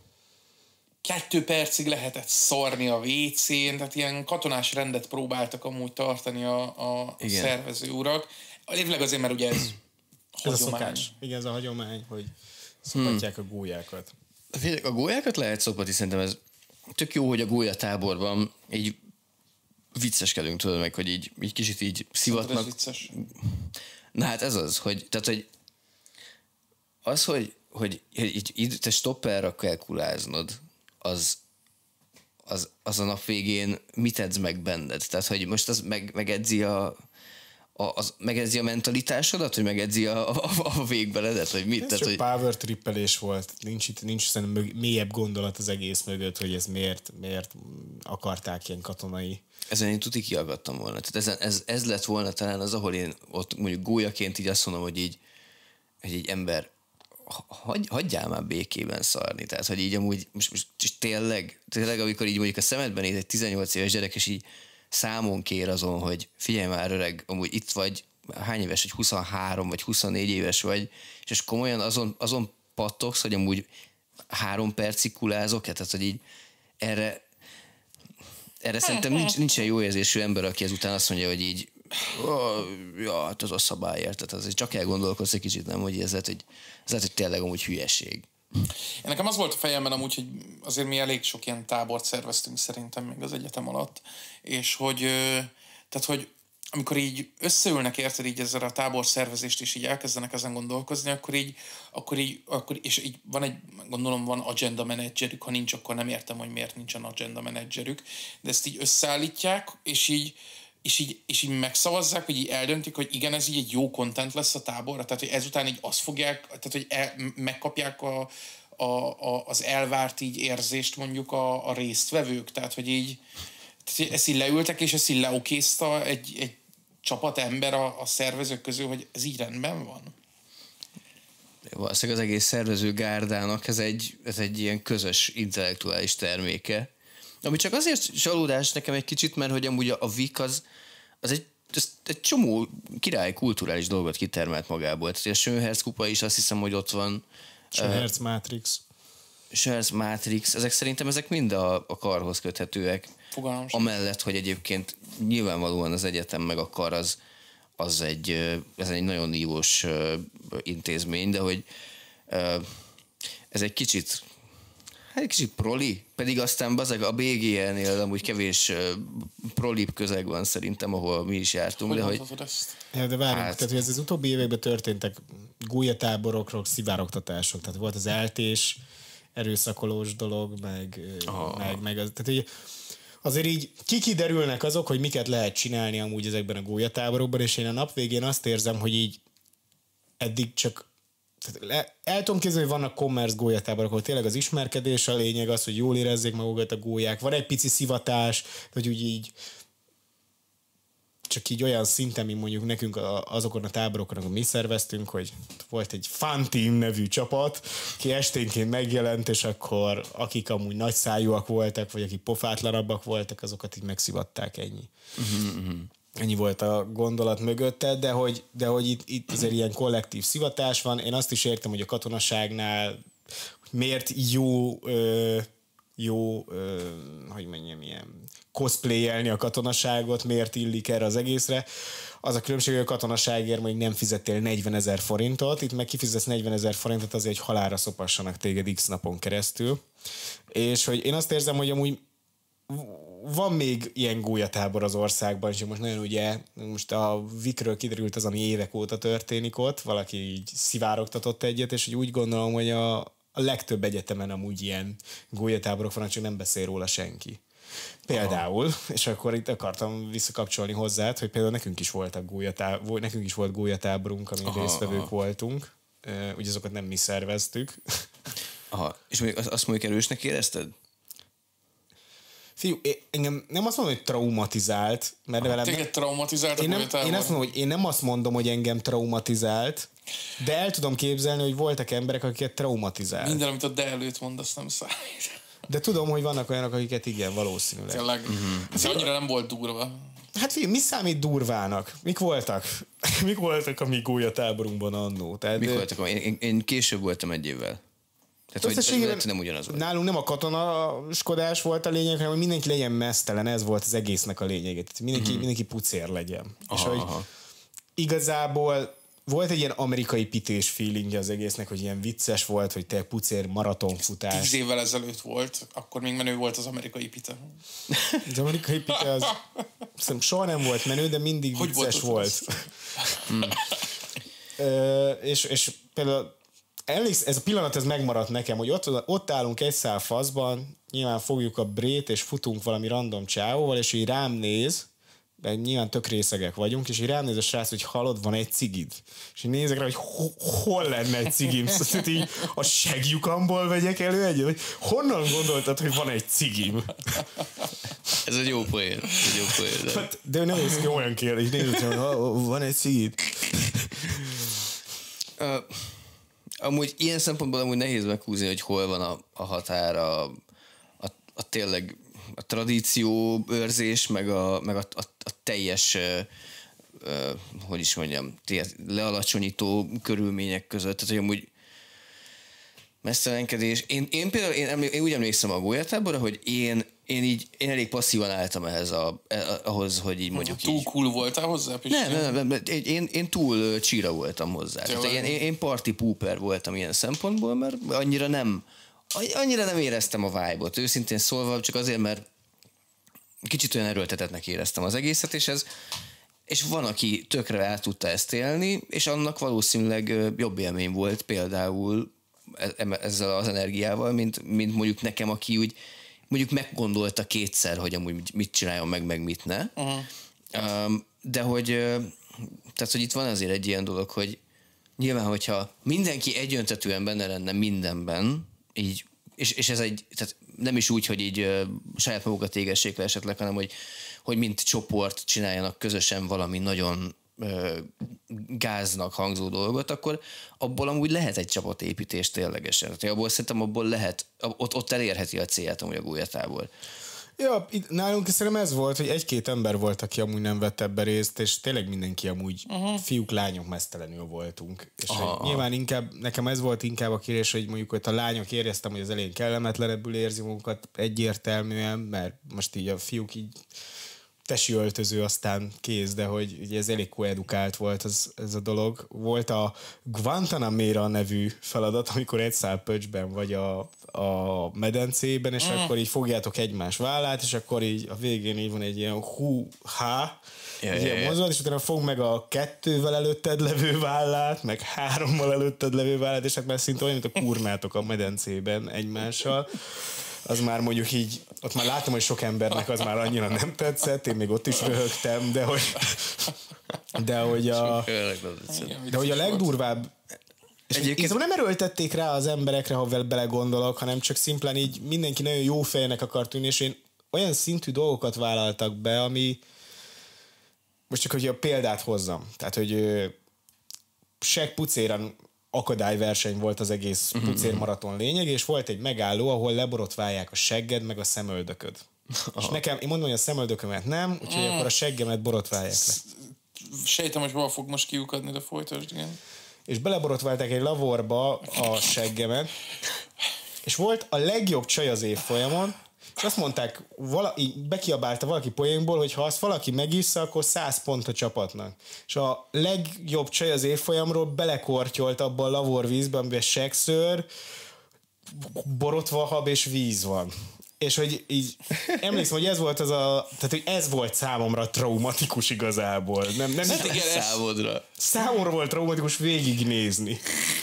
2 percig lehetett szarni a WC-n, tehát ilyen katonás rendet próbáltak amúgy tartani a szervező urak. Évleg azért, mert ugye ez hagyomány. Igen, ez a hagyomány, hogy szopatják a gólyákat. A gólyákat lehet szopatni, szerintem ez tök jó, hogy a gólyatáborban így vicceskedünk, tudod meg, hogy így kicsit így szivatnak. Vicces. Na hát ez az, hogy így te stopperra kell kuláznod, az a nap végén mit edz meg benned? Tehát, hogy most az megedzi megedzi a mentalitásodat, hogy megedzi a végbeledet, vagy mit? Ez tehát, csak hogy... power trippelés volt. Nincs szerintem mélyebb gondolat az egész mögött, hogy ez miért akarták ilyen katonai. Ezen én tuti kiaggattam volna. Tehát ez lett volna talán az, ahol én ott mondjuk gólyaként így azt mondom, hogy így ember hagyjál már békében szarni. Tehát, hogy így amúgy most tényleg, amikor így mondjuk a szemedben néz egy 18 éves gyerek, és így számon kér azon, hogy figyelj már öreg, amúgy itt vagy, hány éves, hogy 23 vagy 24 éves vagy, és komolyan azon pattogsz, hogy amúgy 3 percig kulázok, tehát, hogy így erre szerintem nincsen jó érzésű ember, aki ezután azt mondja, hogy így hát az a szabályért, tehát azért csak elgondolkodsz egy kicsit, nem, hogy ez lehet, hogy tényleg amúgy hülyeség. Nekem az volt a fejemben amúgy, hogy azért mi elég sok ilyen tábort szerveztünk szerintem még az egyetem alatt, és hogy amikor így összeülnek, érted így ezzel a tábor szervezést, és így elkezdenek ezen gondolkozni, akkor így gondolom van agenda menedzserük, ha nincs, akkor nem értem, hogy miért nincsen agenda menedzserük, de ezt így összeállítják, és így és így megszavazzák, hogy így eldöntik, hogy igen, ez így egy jó content lesz a táborra, tehát hogy ezután így azt fogják, tehát hogy megkapják az elvárt így érzést mondjuk a résztvevők, tehát hogy így ezt így leültek, és ezt így leokézta egy csapat ember a szervezők közül, hogy ez így rendben van. Valószínűleg az egész szervező gárdának ez egy ilyen közös intellektuális terméke. Ami csak azért csalódás nekem egy kicsit, mert hogy amúgy a VIK az egy csomó király kulturális dolgot kitermelt magából. Tehát a Schönherz kupa is azt hiszem, hogy ott van. Schönherz Matrix. Schönherz Matrix, ezek ezek mind a karhoz köthetőek. Fogalmas. Amellett, hogy egyébként nyilvánvalóan az egyetem meg a kar az egy nagyon nívós intézmény, de hogy ez egy kicsit proli, pedig aztán a BGL-nél amúgy kevés prolip közeg van szerintem, ahol mi is jártunk. Hogy de mondhatod ezt? Ja, de várjunk, tehát hogy ez az utóbbi években történtek gólyatáborokról, szivárogtatások, tehát volt az eltés, erőszakolós dolog, meg az, tehát hogy azért így kiderülnek azok, hogy miket lehet csinálni amúgy ezekben a gólyatáborokban, és én a nap végén azt érzem, hogy így eddig csak el tudom képzelni, hogy vannak commerce gólyatáborok, ahol tényleg az ismerkedés a lényeg, az, hogy jól érezzék magukat a gólyák, van egy pici szivatás, hogy úgy így csak így olyan szinten, mint mondjuk nekünk azokon a táborokon, amikor mi szerveztünk, hogy volt egy Fun Team nevű csapat, ki esténként megjelent, és akkor akik amúgy nagyszájúak voltak, vagy akik pofátlanabbak voltak, azokat így megszivatták, ennyi. Ennyi volt a gondolat mögötte, de hogy itt azért ilyen kollektív szivatás van. Én azt is értem, hogy a katonaságnál miért hogy mondjam, ilyen cosplayelni a katonaságot, miért illik erre az egészre. Az a különbség, hogy a katonaságért még nem fizettél 40 000 forintot, itt meg kifizetsz 40 000 forintot azért, hogy halálra szopassanak téged X napon keresztül. És hogy én azt érzem, hogy amúgy van még ilyen gólyatábor az országban, és most nagyon ugye, most a VIK-ről kiderült az, ami évek óta történik ott, valaki így szivárogtatott egyet, és hogy úgy gondolom, hogy a legtöbb egyetemen amúgy ilyen gólyatáborok vannak, csak nem beszél róla senki. Például, és akkor itt akartam visszakapcsolni hozzád, hogy például nekünk is volt gólyatáborunk, amin résztvevők voltunk, ugye azokat nem mi szerveztük. Aha, és még azt mondjuk erősnek érezted? Fiú, engem nem azt mondom, hogy traumatizált, mert velem... Téged traumatizált a gólyatábor? Én azt mondom, hogy én nem azt mondom, hogy engem traumatizált, de el tudom képzelni, hogy voltak emberek, akiket traumatizált. Minden, amit a de előtt mondasz, nem számít. De tudom, hogy vannak olyanok, akiket igen, valószínűleg. Tényleg. Ez annyira nem volt durva. Hát figyelj, mi számít durvának? Mik voltak? Mik voltak a mi gólyatáborunkban annó? Mik voltak? Én később voltam egy évvel. Tehát, hogy nem ugyanaz volt. Nálunk nem a katonaskodás volt a lényeg, hanem hogy mindenki legyen meztelen, ez volt az egésznek a lényege. Tehát mindenki pucér legyen. És hogy igazából volt egy ilyen amerikai pités feelingje az egésznek, hogy ilyen vicces volt, hogy te pucér maratonfutás. 10 évvel ezelőtt volt, akkor még menő volt az amerikai pita. Az amerikai pita az szerintem soha nem volt menő, de mindig hogy vicces volt. És például ez a pillanat ez megmaradt nekem, hogy ott állunk egy szál faszban, nyilván fogjuk a brét, és futunk valami random csávóval, és így rám néz, de nyilván tök részegek vagyunk, és így rám néz a srác, hogy hallod, van egy cigid. És így nézek rá, hogy hol lenne egy cigim? Szóval így a segjukamból vegyek elő egyet? Hogy honnan gondoltad, hogy van egy cigim? Ez egy jó poén. De nem néz ki olyan kérdés, nézd, hogy van egy cigid. Amúgy ilyen szempontból amúgy nehéz meghúzni, hogy hol van a határ a tényleg a tradíció őrzés, meg a teljes hogy is mondjam, lealacsonyító körülmények között. Tehát, hogy amúgy mesztelenkedés. Én például én úgy emlékszem a gólyatáborra, hogy én elég passzívan álltam ahhoz, hogy így mondjuk túl cool voltál hozzá, Pisti? Nem. Én túl csíra voltam hozzá. Én party pooper voltam ilyen szempontból, mert annyira nem éreztem a vibe-ot. Őszintén szólva, csak azért, mert kicsit olyan erőltetetnek éreztem az egészet, és van, aki tökre át tudta ezt élni, és annak valószínűleg jobb élmény volt például ezzel az energiával, mint mondjuk nekem, aki úgy mondjuk meggondolta kétszer, hogy amúgy mit csináljon meg mit ne. De hogy, tehát, hogy itt van azért egy ilyen dolog, hogy nyilván, hogyha mindenki egyöntetűen benne lenne mindenben, így, és ez egy, tehát nem is úgy, hogy így saját magukat égessék le esetleg, hanem hogy mint csoport csináljanak közösen valami nagyon gáznak hangzó dolgot, akkor abból amúgy lehet egy csapatépítés ténylegesen. Tehát abból szerintem lehet, ott elérheti a célját amúgy a gólyatábor. Ja, nálunk szerintem ez volt, hogy egy-két ember volt, aki amúgy nem vett ebbe részt, és tényleg mindenki amúgy fiúk, lányok mesztelenül voltunk. És nyilván inkább, nekem ez volt inkább a kérés, hogy mondjuk, hogy a lányok éreztem, hogy az elején kellemetlenebbül érzi magukat egyértelműen, mert most így a fiúk így tesi öltöző, aztán kész, de hogy ugye ez elég koedukált volt ez a dolog. Volt a Guantanamera nevű feladat, amikor egy szál pöcsben vagy a medencében, és akkor így fogjátok egymás vállát, és akkor így a végén így van egy ilyen hú-há, ilyen mozdulat, és utána fog meg a 2-vel előtted levő vállát, meg 3-mal előtted levő vállát, és hát már szinte olyan, mint a kurnátok a medencében egymással. Az már mondjuk így, ott már látom, hogy sok embernek az már annyira nem tetszett, én még ott is röhögtem, de hogy a legdurvább, és nem erőltették rá az emberekre, ha belegondolok, hanem csak szimplán így mindenki nagyon jó fejnek akar tűnni, és én olyan szintű dolgokat vállaltak be, ami most csak, hogy a példát hozzam. Tehát, hogy Shaq pucéran akadályverseny volt az egész pucér maraton lényeg, és volt egy megálló, ahol leborotválják a segged, meg a szemöldököd. És nekem, én mondom, hogy a szemöldökömet nem, úgyhogy akkor a seggemet borotválják le. Sejtem, hogy hol fog most kiukadni, de folytasd, igen. És beleborotválták egy lavorba a seggemet, és volt a legjobb csaj az évfolyamon, és azt mondták, bekiabálta valaki poénból, hogy ha azt valaki megissza, akkor 100 pont a csapatnak. És a legjobb csaj az évfolyamról belekortyolt abba a lavorvízbe, amiben sekszőr, borotvahab és víz van. És hogy így emlékszem, hogy ez volt tehát hogy ez volt számomra traumatikus igazából. Nem számodra. Számomra volt traumatikus végignézni.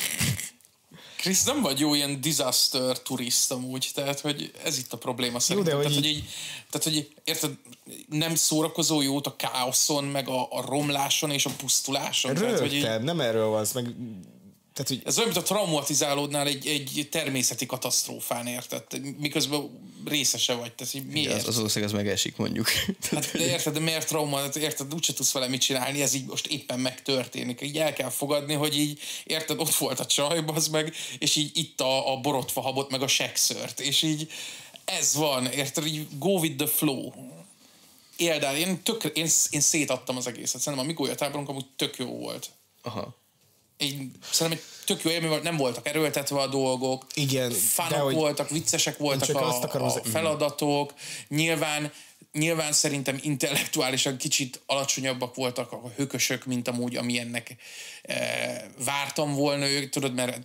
Krisz, nem vagy jó ilyen disaster turist amúgy, tehát hogy ez itt a probléma szerintem. Jó, tehát, hogy érted, nem szórakozó jót a káoszon, meg a romláson és a pusztuláson. Rögtön, nem erről van, meg... Tehát, hogy... Ez olyan, mint a traumatizálódnál egy természeti katasztrófán, érted? Miközben részese vagy. Tehát, miért? Az ország az megesik, mondjuk. Hát, de érted, de miért trauma? Érted, úgyse tudsz vele mit csinálni, ez így most éppen megtörténik. Így el kell fogadni, hogy így, érted, ott volt a csaj, bazd meg, és így itt a borotvahabot, meg a sekszört, és így ez van, érted, így go with the flow. Éldál, én szétadtam az egészet. Szerintem a mi gólyatáborunk amúgy tök jó volt. Aha. Szerintem egy tök jó élmény volt, nem voltak erőltetve a dolgok, igen, fánok voltak, viccesek voltak a feladatok, nyilván szerintem intellektuálisan kicsit alacsonyabbak voltak a hökösök, mint amúgy, amilyennek vártam volna ők, tudod, mert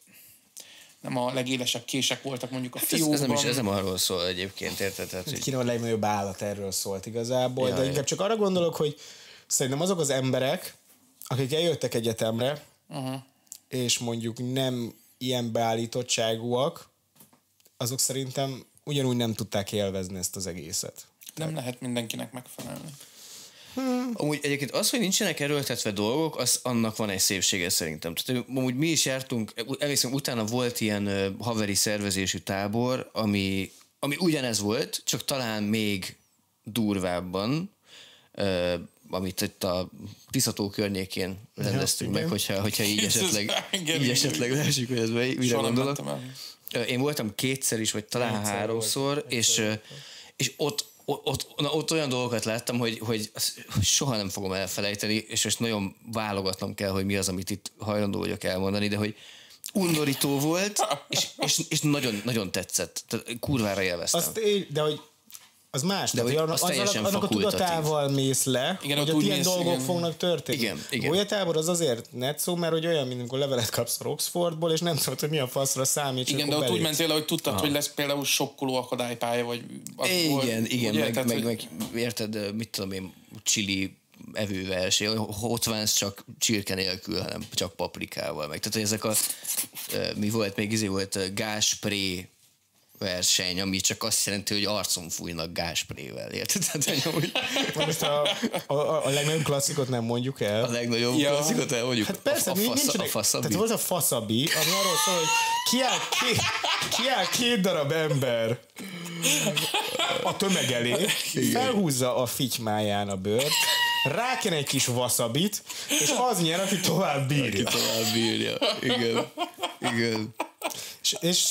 nem a legélesebb kések voltak mondjuk a fiúkban. Ez nem arról szól egyébként, érted? Kino a legnagyobb állat erről szólt igazából, de inkább csak arra gondolok, hogy szerintem azok az emberek, akik eljöttek egyetemre, és mondjuk nem ilyen beállítottságúak, azok szerintem ugyanúgy nem tudták élvezni ezt az egészet. Nem lehet mindenkinek megfelelni. Amúgy egyébként az, hogy nincsenek erőltetve dolgok, annak van egy szépsége szerintem. Tehát amúgy mi is jártunk, emlékszem, utána volt ilyen haveri szervezésű tábor, ami ugyanez volt, csak talán még durvábban, amit itt a Tiszató környékén rendeztünk meg, hogyha így esetleg leesik, hogy ez mire gondolok. Én voltam 2-szer is, vagy talán 3-szor, és ott olyan dolgokat láttam, hogy soha nem fogom elfelejteni, és most nagyon válogatnom kell, hogy mi az, amit itt hajlandó vagyok elmondani, de hogy undorító volt, és nagyon, nagyon tetszett. Tehát kurvára élveztem. De hogy az más, de tehát annak a tudatával mész le, igen, hogy ott ilyen dolgok fognak történni. Igen. Gólyatábor az azért netszó, mert hogy olyan, mint amikor levelet kapsz a Oxfordból, és nem tudod, hogy mi a faszra számít. Igen, de ott úgy mentél, hogy tudtad, hogy lesz például sokkoló akadálypálya, vagy... Igen, meg érted, mit tudom én, chili evőverseny, ott vánsz csak csirke nélkül, hanem csak paprikával meg. Tehát, hogy ezek mi volt, még volt gázspré verseny, ami csak azt jelenti, hogy arcon fújnak gázsprével, érted? Tehát, hogy Most a legnagyobb klasszikot nem mondjuk el. a legnagyobb klasszikot elmondjuk. Hát persze, a faszabi. Tehát volt a faszabi, ami arról szól, hogy kiáll két darab ember a tömeg elé, felhúzza a fitymáján a bőrt, ráken egy kis vaszabit, és az nyer, aki tovább bírja. Aki tovább bírja. Igen. És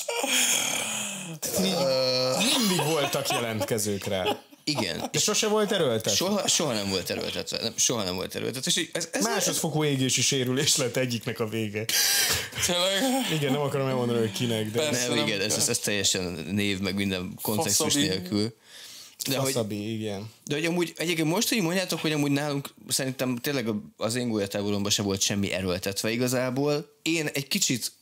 mindig voltak jelentkezők rá. Igen. De sose volt erőltetve. Soha nem volt erőltetve. Soha nem volt erőltetve. És ez Másodfokú égési sérülés lett egyiknek a vége. Igen, nem akarom elmondani, hogy kinek, de... nem, igen, ez teljesen név, meg minden kontextus nélkül. Faszabi, igen. De hogy amúgy, egyébként most, hogy mondjátok, hogy amúgy nálunk szerintem tényleg az én gólyatáboromban se volt semmi erőltetve igazából. Én egy kicsit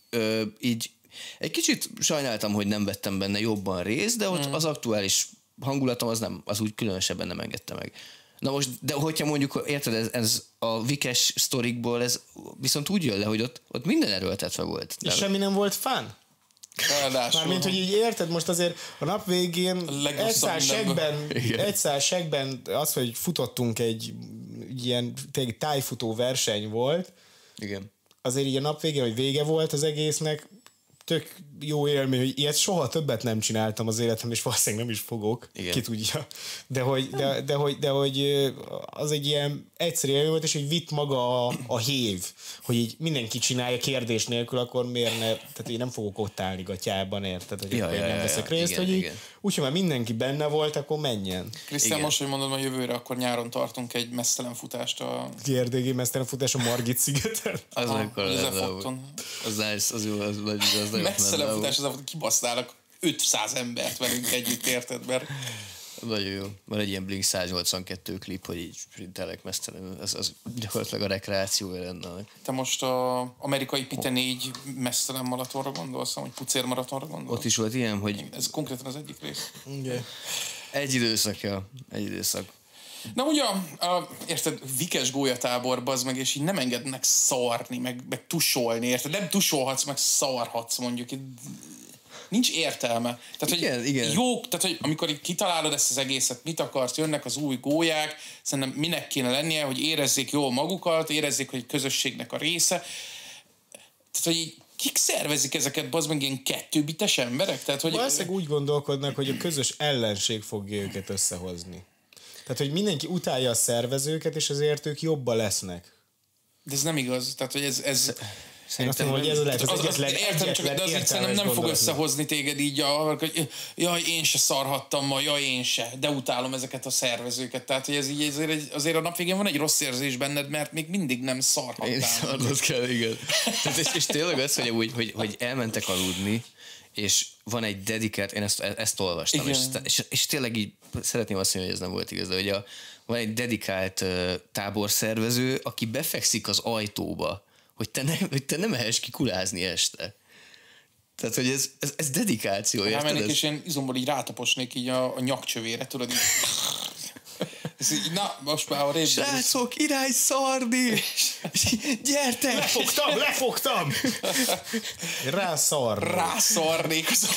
egy kicsit sajnáltam, hogy nem vettem benne jobban részt, de ott az aktuális hangulatom az úgy különösebben nem engedte meg. Na most, de hogyha mondjuk, érted, ez a vikes sztorikból, ez viszont úgy jön le, hogy ott minden erőltetve volt. És semmi nem volt fun? Mármint, hogy így érted, most azért a nap végén egy szál segben az, hogy futottunk egy ilyen tájfutó verseny volt, igen. Azért így a nap végén, hogy vége volt az egésznek, tök jó élmény, hogy ilyet soha többet nem csináltam az életem, és valószínűleg nem is fogok, igen. Ki tudja. De hogy az egy ilyen egyszerű élmény volt, és hogy vitt maga a hév, hogy így mindenki csinálja kérdés nélkül, akkor miért ne, tehát én nem fogok ott állni gatyában, érted, hogy nem veszek részt, igen, hogy így, úgyhogy már mindenki benne volt, akkor menjen. Krisztián, most, hogy mondom, a jövőre, akkor nyáron tartunk egy mesztelen futást a... GRDG mesztelen futás a Margit szigeten. Az akkor az nice, az jó, az mesztelen futás, az kibasznának 500 embert velünk együtt, érted, mert... Nagyon jó. Van egy ilyen Blink 182 klip, hogy így sprintelek mesztelenül. Az gyakorlatilag a rekreációja lenne. Te most az amerikai Pite 4 mesztelen maratonra gondolsz, vagy pucér maratonra gondolsz? Ott is volt ilyen, hogy... Ez konkrétan az egyik rész. Okay. Egy időszak. Na ugye, érted, vikes gólyatáborba az meg, és így nem engednek szarni, meg tusolni, érted? Nem tusolhatsz, meg szarhatsz, mondjuk. Nincs értelme. Tehát, igen. Jó, tehát, hogy amikor így kitalálod ezt az egészet, mit akarsz, jönnek az új gólyák, szerintem minek kéne lennie, hogy érezzék jól magukat, érezzék, hogy közösségnek a része. Tehát, hogy így kik szervezik ezeket, bazd meg ilyen kettőbites emberek? Tehát, hogy... Valószínűleg úgy gondolkodnak, hogy a közös ellenség fogja őket összehozni. Tehát, hogy mindenki utálja a szervezőket, és ezért ők jobban lesznek. De ez nem igaz. Tehát, hogy ez Szerintem, hogy ez lehet az egyetlen de azért szerintem nem fog összehozni téged így, hogy jaj, én se szarhattam ma, jaj, én se, de utálom ezeket a szervezőket. Tehát, hogy ez így azért a nap végén van egy rossz érzés benned, mert még mindig nem szarhattál. Én szarnod kell, igen. És tényleg az, hogy elmentek aludni, és van egy dedikált, én ezt olvastam, és tényleg így szeretném azt mondani, hogy ez nem volt igaz, de hogy van egy dedikált táborszervező, aki befekszik az ajtóba, hogy te nem mehess ki kulázni este. Tehát, hogy ez dedikáció, érted? Rámennék, és én izomból így rátaposnék így a nyakcsövére, tudod, így... Na, most már a rész... Srácok, irány szarni! Gyertek! Lefogtam! Rászarnék az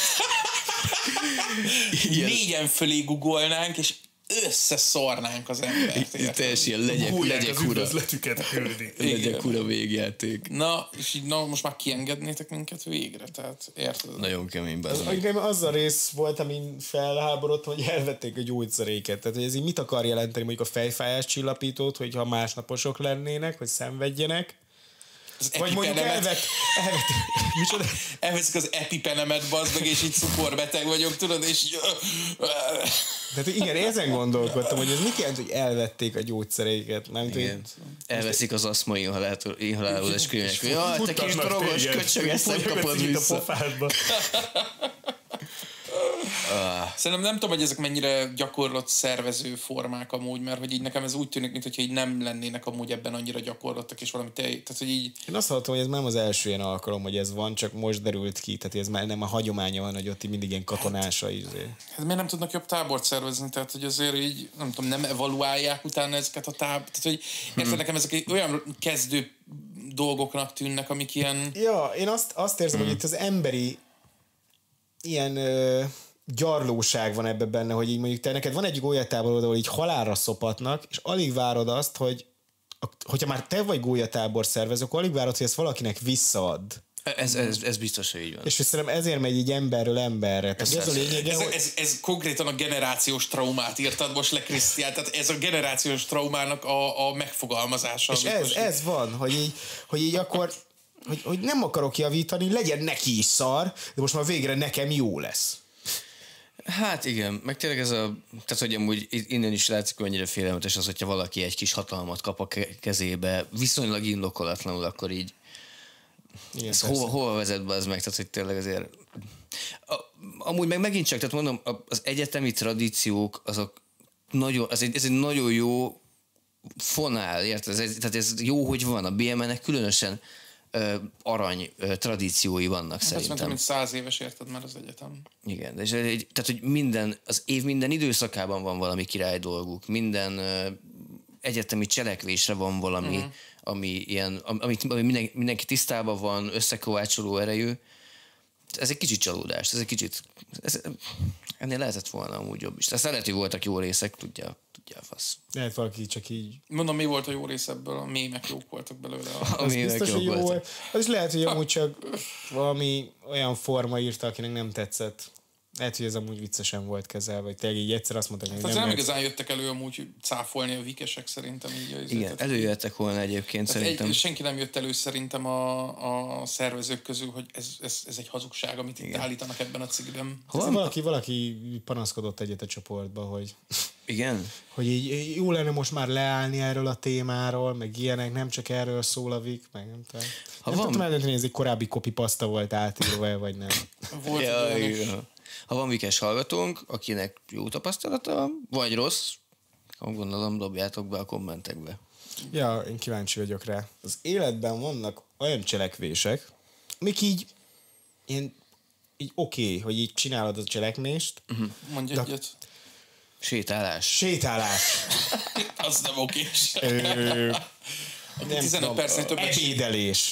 Négyen fölé googolnánk, és összeszarnánk az embert. Teljes ilyen legyek ura. Legyek ura végjáték. Na, és így most már kiengednétek minket végre, tehát érted? Nagyon kemény bazd. Az a rész volt, amin felháborodtam, hogy elvették a gyógyszeréket. Tehát, hogy ez így mit akar jelenteni, mondjuk a fejfájás csillapítót, hogyha másnaposok lennének, hogy szenvedjenek. Vagy mondjuk elveszik az epipenemet, bazd meg, és így cukorbeteg vagyok, tudod, és... Tehát igen, ezen gondolkodtam, hogy ez mit jelent, hogy elvették a gyógyszereiket, nem tudom. Elveszik az aszma inhalálódás könyvek. Jaj, te kis drogos köcsög, ezt nem kapod vissza. Szerintem nem tudom, hogy ezek mennyire gyakorlott szervező formák amúgy, mert hogy így nekem ez úgy tűnik, mintha így nem lennének amúgy ebben annyira gyakorlottak, és valami tehát, hogy így... Én azt hallottam, hogy ez nem az első ilyen alkalom, hogy ez van, csak most derült ki, tehát ez már nem a hagyománya van, hogy ott mindig ilyen katonása is. Hát miért nem tudnak jobb tábort szervezni? Tehát, hogy azért így, nem tudom, nem evaluálják utána ezeket a tehát, hogy érted, nekem ezek olyan kezdő dolgoknak tűnnek, amik ilyen... Ja, én azt érzem, hogy itt az emberi ilyen gyarlóság van ebben benne, hogy így mondjuk te neked van egy gólyatáborod, ahol így halálra szopatnak, és alig várod azt, hogyha már te vagy gólyatábor szervező, akkor alig várod, hogy ezt valakinek visszaadd. Ez biztos, hogy így van. És szerintem ezért megy így emberről emberre. Tehát ez a lényege, ez konkrétan a generációs traumát írtad most le, Krisztián, tehát ez a generációs traumának a megfogalmazása. És ez van, hogy így akkor hogy nem akarok javítani, legyen neki is szar, de most már végre nekem jó lesz. Hát igen, meg tényleg tehát hogy amúgy innen is látszik, hogy annyira félelmetes az, hogyha valaki egy kis hatalmat kap a kezébe, viszonylag indokolatlanul, akkor így igen, ez hova vezet be az meg, tehát hogy tényleg azért amúgy meg megint csak, tehát mondom, az egyetemi tradíciók azok nagyon, ez egy nagyon jó fonál, érted? Tehát ez jó, hogy van a BMN-nek különösen arany tradíciói vannak szerintem. Azt mondtam, hogy 100 éves, érted már az egyetem. Igen, és tehát, hogy az év minden időszakában van valami király dolguk, minden egyetemi cselekvésre van valami, ami ilyen, ami mindenki tisztában van, összekovácsoló erejű. Ez egy kicsit csalódás, ennél lehetett volna amúgy jobb is. Aztán lehet, hogy voltak jó részek, tudja a fasz. Lehet valaki csak így... Mondom, mi volt a jó rész ebből? A mémek jók voltak belőle. Az biztos, hogy jó volt. Az is lehet, hogy amúgy csak valami olyan forma írta, akinek nem tetszett. Lehet, hogy ez amúgy viccesen volt kezelve, vagy tényleg így egyszer azt mondták, hogy nem igazán jöttek elő amúgy cáfolni a vikesek szerintem. Így igen, előjöttek volna egyébként szerintem. Senki nem jött elő szerintem a szervezők közül, hogy ez egy hazugság, amit itt állítanak ebben a cikkben. Valaki panaszkodott egyet a csoportba, hogy... Igen? Hogy így jó lenne most már leállni erről a témáról, meg ilyenek, nem csak erről szól a Vik, meg nem tudom. Nem tudtam eldönteni, hogy ez egy korábbi copypasta volt átírva, vagy nem. Volt ha van vikes hallgatónk, akinek jó tapasztalata, vagy rossz, gondolom, dobjátok be a kommentekbe. Ja, én kíváncsi vagyok rá. Az életben vannak olyan cselekvések, amik így oké, hogy így csinálod a cselekmést. Mondj egyet. Sétálás. Az nem okés. 15 percnél többet. Ebédelés.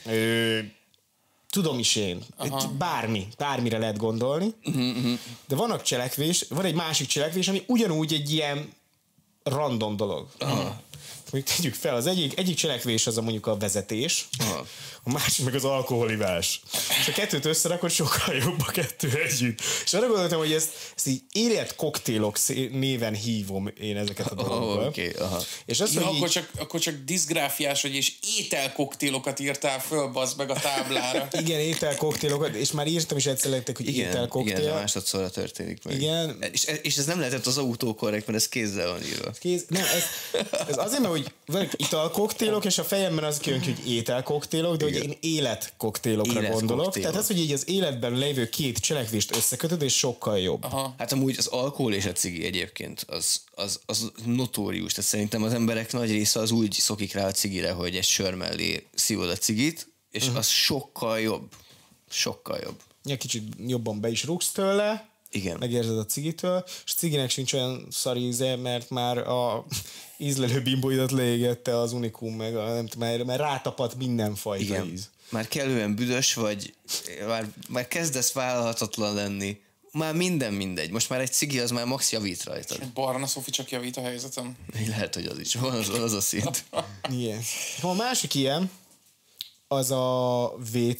Tudom is én. Bármire lehet gondolni. De van egy másik cselekvés, ami ugyanúgy egy ilyen random dolog. Mondjuk tegyük fel, az egyik cselekvés az mondjuk a vezetés, a másik meg az alkoholivás. És a kettőt összerakod, sokkal jobb a kettő együtt. És arra gondoltam, hogy ezt így életkoktélok néven hívom én ezeket a dolgokat. És azt, akkor csak diszgráfiás vagy, és ételkoktélokat írtál föl, bazd meg a táblára. Igen, ételkoktélokat, és már írtam is egyszer lettek, hogy ételkoktél. Igen, másodszorra történik meg. Igen. És ez nem lehetett az autókorrekt, mert ez kézzel van írva. Nem, ez azért, mert hogy vannak italkoktélok, és a fejemben az kijön, hogy ételkoktélok, de hogy én életkoktélokra gondolok. Tehát az, hogy így az életben lévő két cselekvést összekötöd, és sokkal jobb. Aha. Hát amúgy az alkohol és a cigi egyébként az notórius. Tehát szerintem az emberek nagy része az úgy szokik rá a cigire, hogy egy sör mellé szívod a cigit, és az sokkal jobb. Sokkal jobb. Ja, kicsit jobban be is rúgsz tőle, igen. Megérzed a cigitől, és ciginek sincs olyan szar íze, mert már a ízlelő bimbóidat leégette az Unikum, meg mert rátapadt mindenfajta íz. Már kellően büdös vagy, már kezdesz vállalhatatlan lenni. Már minden mindegy. Most már egy cigi az már max javít rajtad. Egy Barna Szofi csak javít a helyzetem. Lehet, hogy az is van, az a szint. Igen. A másik ilyen, az a WC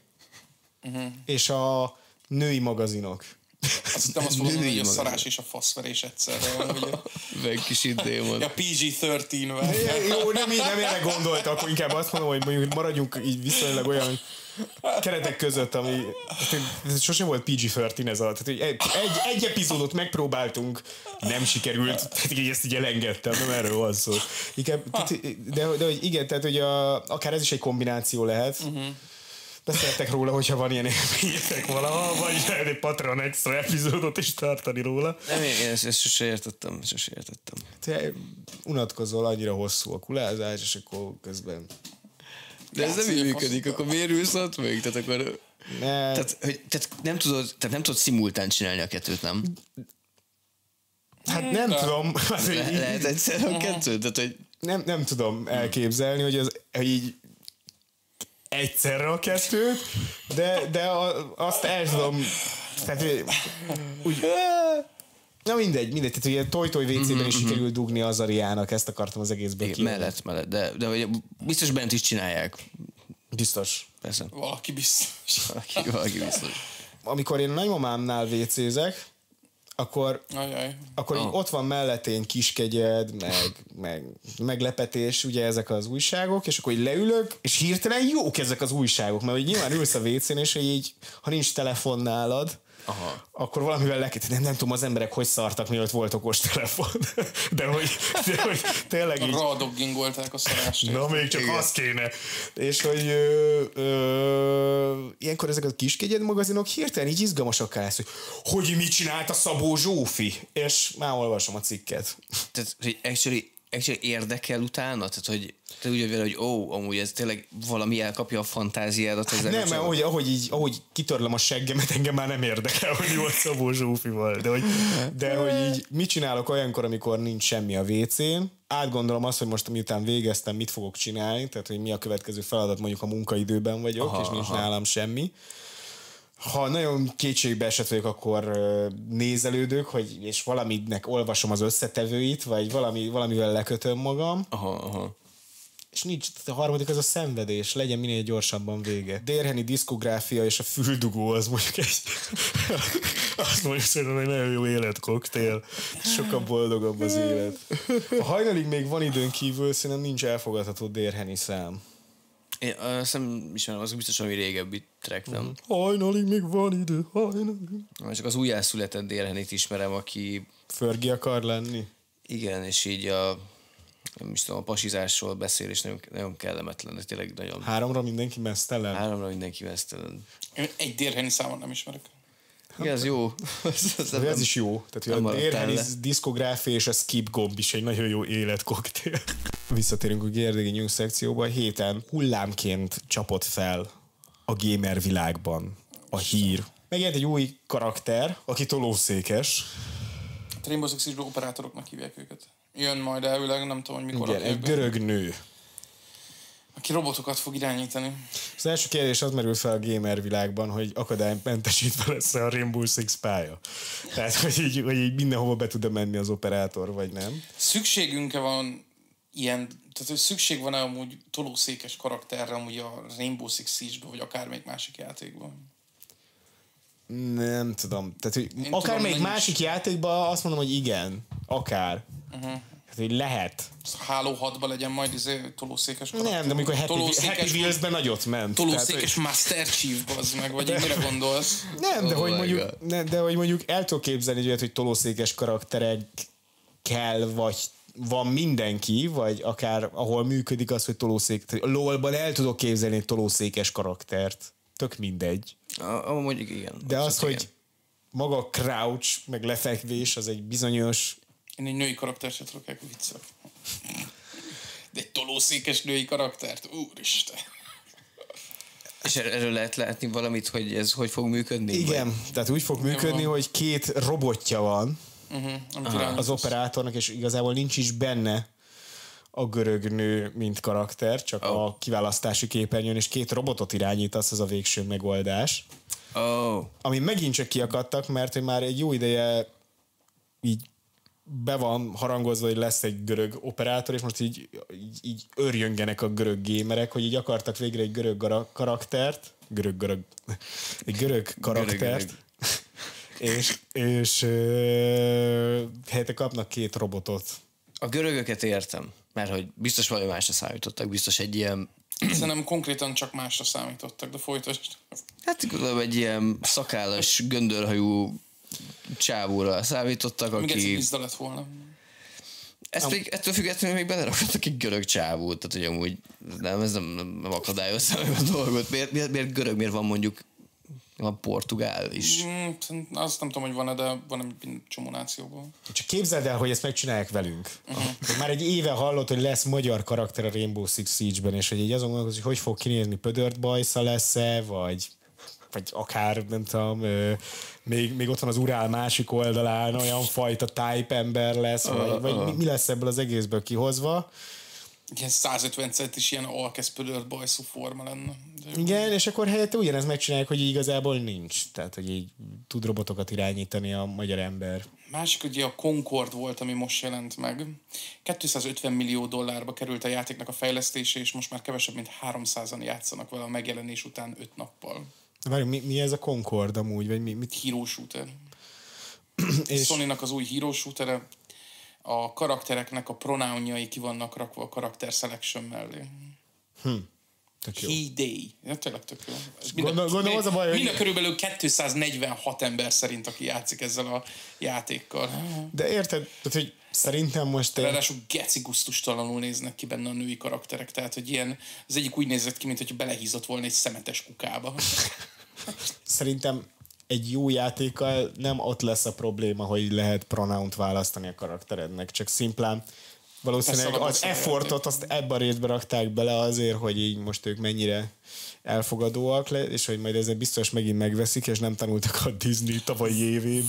és a női magazinok. Azt mondom, hogy a szarás és a faszverés egyszerre. Meg kis démon. A PG-13-vel. Jó, nem erre gondoltak, akkor inkább azt mondom, hogy mondjuk maradjunk így viszonylag olyan keretek között, ami sosem volt PG-13 ez alatt. Egy epizódot megpróbáltunk, nem sikerült, tehát így ezt így elengedtem, nem erről van szó. De hogy igen, tehát hogy akár ez is egy kombináció lehet. Beszéltek róla, hogyha van ilyen élményetek valaha, vagy lehet egy Patreon extra epizódot is tartani róla. Nem, én ezt sose értettem. Te unatkozol, annyira hosszú a kulázás, és akkor közben... De ez nem így működik, akkor miért ülsz ott még? Tehát akkor... Tehát nem tudod szimultán csinálni a kettőt, nem? Hát nem tudom. Lehet egyszer a kettőt? Tehát, hogy... Nem tudom elképzelni, hogy így egyszerre a kettőt, de azt el tudom Tehát úgy... Na mindegy. Tehát ugye Toy WC-ben is sikerült dugni az Ariának, ezt akartam az egészből ki. Mellett, de hogy biztos bent is csinálják. Biztos. Persze. Valaki biztos. Valaki biztos. Amikor én a nagymamámnál WC-zek, akkor így ott van mellettén Kiskegyed, meg meglepetés, ugye ezek az újságok, és akkor így leülök, és hirtelen jók ezek az újságok, mert hogy nyilván ülsz a WC-n, és így, ha nincs telefon nálad, akkor valamivel nem tudom, az emberek hogy szartak, mielőtt volt okostelefon. De hogy tényleg így... Radoggingolták a szarást. Na, még csak az kéne. És hogy ilyenkor ezek a Kiskegyed magazinok hirtelen így izgalmasakká lesz, hogy mit csinált a Szabó Zsófi. És már olvasom a cikket. Tehát, hogy actually érdekel utána? Tehát, hogy te úgy vagy vele, hogy amúgy ez tényleg valami elkapja a fantáziádat. Nem, mert ahogy kitörlöm a seggemet, engem már nem érdekel, hogy mi volt Szabó Zsófival. De hogy így mit csinálok olyankor, amikor nincs semmi a WC-n, átgondolom azt, hogy most miután végeztem, mit fogok csinálni, tehát hogy mi a következő feladat, mondjuk a munkaidőben vagyok, és nincs nálam semmi. Ha nagyon kétségbe esett vagyok, akkor nézelődök, és valaminek olvasom az összetevőit, vagy valamivel lekötöm magam. És nincs, a harmadik az a szenvedés, legyen minél gyorsabban vége. Dérheni diszkográfia és a füldugó az mondjuk azt mondjuk szerintem egy nagyon jó életkoktél. Sokkal boldogabb az élet. A hajnalig még van időn kívül, szerintem nincs elfogadható Dérheni szám. Én azt nem ismerem, az biztos valami régebbi track, nem? Hajnalig még van idő, hajnalig. Csak az újjászületett Dérhenit ismerem, aki... Förgi akar lenni? Igen, és így nem is tudom, a pasizásról beszél, és nagyon, nagyon kellemetlen, de tényleg nagyon... 3-ra mindenki mesztelen? 3-ra mindenki mesztelen. Én egy Dérheni számot nem ismerek. Igen, ez jó. Ez is jó. Tehát a Dérheni diszkográfia és a skip gomb is egy nagyon jó életkoktél. Visszatérünk a Gérdégi News szekcióba. Héten hullámként csapott fel a gamer világban a hír. Megjelent egy új karakter, aki tolószékes. A Rainbow Six Siege operátoroknak hívják őket. Jön majd elvileg, nem tudom, hogy mikor. Igen, egy görög nő. Aki robotokat fog irányítani. Az első kérdés az merült fel a gamer világban, hogy akadálymentesítve lesz a Rainbow Six pálya. Tehát, hogy így mindenhova be tud menni az operátor, vagy nem. Szükségünk-e van ilyen, tehát hogy szükség van-e amúgy tolószékes karakterre amúgy a Rainbow Six Siege-be, vagy akármelyik másik játékban? Nem tudom. Tehát, hogy akármelyik másik játékban azt mondom, hogy igen. Akár. Hát, hogy lehet. Halo 6-ban legyen majd tolószékes karakter. Nem, de amikor Happy Wheels-ben nagyot ment. Tolószékes tehát, Master Chief, bazd meg, vagy mire gondolsz? Nem, de hogy mondjuk el tudok képzelni egy olyat, hogy tolószékes karakterek kell, vagy van mindenki, vagy akár ahol működik az, hogy tolószék. A LOL-ban el tudok képzelni egy tolószékes karaktert. Tök mindegy. Mondjuk igen. De az, hogy maga a crouch, meg lefekvés, az egy bizonyos... Én egy női karaktert sem tudok elviccel. De egy tolószékes női karaktert? Úristen! És erről lehet látni valamit, hogy ez hogy fog működni? Igen, vagy? Tehát úgy fog működni, hogy 2 robotja van az operátornak, és igazából nincs is benne a görög nő, mint karakter, csak a kiválasztási képernyőn, és 2 robotot irányítasz, az a végső megoldás. Ami megint csak kiakadtak, mert hogy már egy jó ideje így be van harangozva, hogy lesz egy görög operátor, és most így örjöngenek a görög gémerek, hogy így akartak végre egy görög karaktert, egy görög karaktert, és helyette kapnak 2 robotot. A görögöket értem, mert hogy biztos valami másra számítottak, biztos egy ilyen... Szerintem konkrétan csak másra számítottak, de folytasd. Hát egy ilyen szakállas, göndörhajú csávóra számítottak, aki... Még egyszer lett volna. Ettől függetlenül még belerakadtak egy görög csávót, tehát hogy amúgy ez nem akadályozza meg a dolgot. Miért görög, miért van mondjuk van portugál is? Azt nem tudom, hogy van-e, de van egy csomó nációban. Csak képzeld el, hogy ezt megcsinálják velünk. Már egy éve hallott, hogy lesz magyar karakter a Rainbow Six Siege-ben, és hogy így azon gondolkozik, hogy fog kinézni, pödört bajsza lesz-e, vagy akár, nem tudom, még ott van az Urál másik oldalán olyan fajta type ember lesz, vagy mi lesz ebből az egészből kihozva. ilyen 150 centis ilyen alkeszpödört bajszú forma lenne. Igen, és akkor helyette ugyanezt megcsinálják, hogy igazából nincs. Tehát, hogy így tud robotokat irányítani a magyar ember. Másik ugye a Concord volt, ami most jelent meg. 250 millió dollárba került a játéknak a fejlesztése, és most már kevesebb, mint 300-an játszanak vele a megjelenés után 5 nappal. Várjunk, mi ez a Concord amúgy? Vagy mit? Hero shooter. És Sony-nak az új Hero shootere. A karaktereknek a pronounjai ki vannak rakva a karakter selection mellé. tök jó. He, they. Ja, tényleg tök jó. Gondolom az a baj, hogy... Mind a körülbelül 246 ember szerint, aki játszik ezzel a játékkal. De érted, tehát, hogy szerintem most... Ráadásul geci gusztustalanul néznek ki benne a női karakterek, tehát hogy ilyen, az egyik úgy nézett ki, mint hogy belehízott volna egy szemetes kukába. Szerintem egy jó játékkal nem ott lesz a probléma, hogy lehet pronount választani a karakterednek, csak szimplán valószínűleg az effortot azt ebben a részbe rakták bele azért, hogy így most ők mennyire elfogadóak le, és hogy majd ezzel biztos megint megveszik, és nem tanultak a Disney tavalyi évében.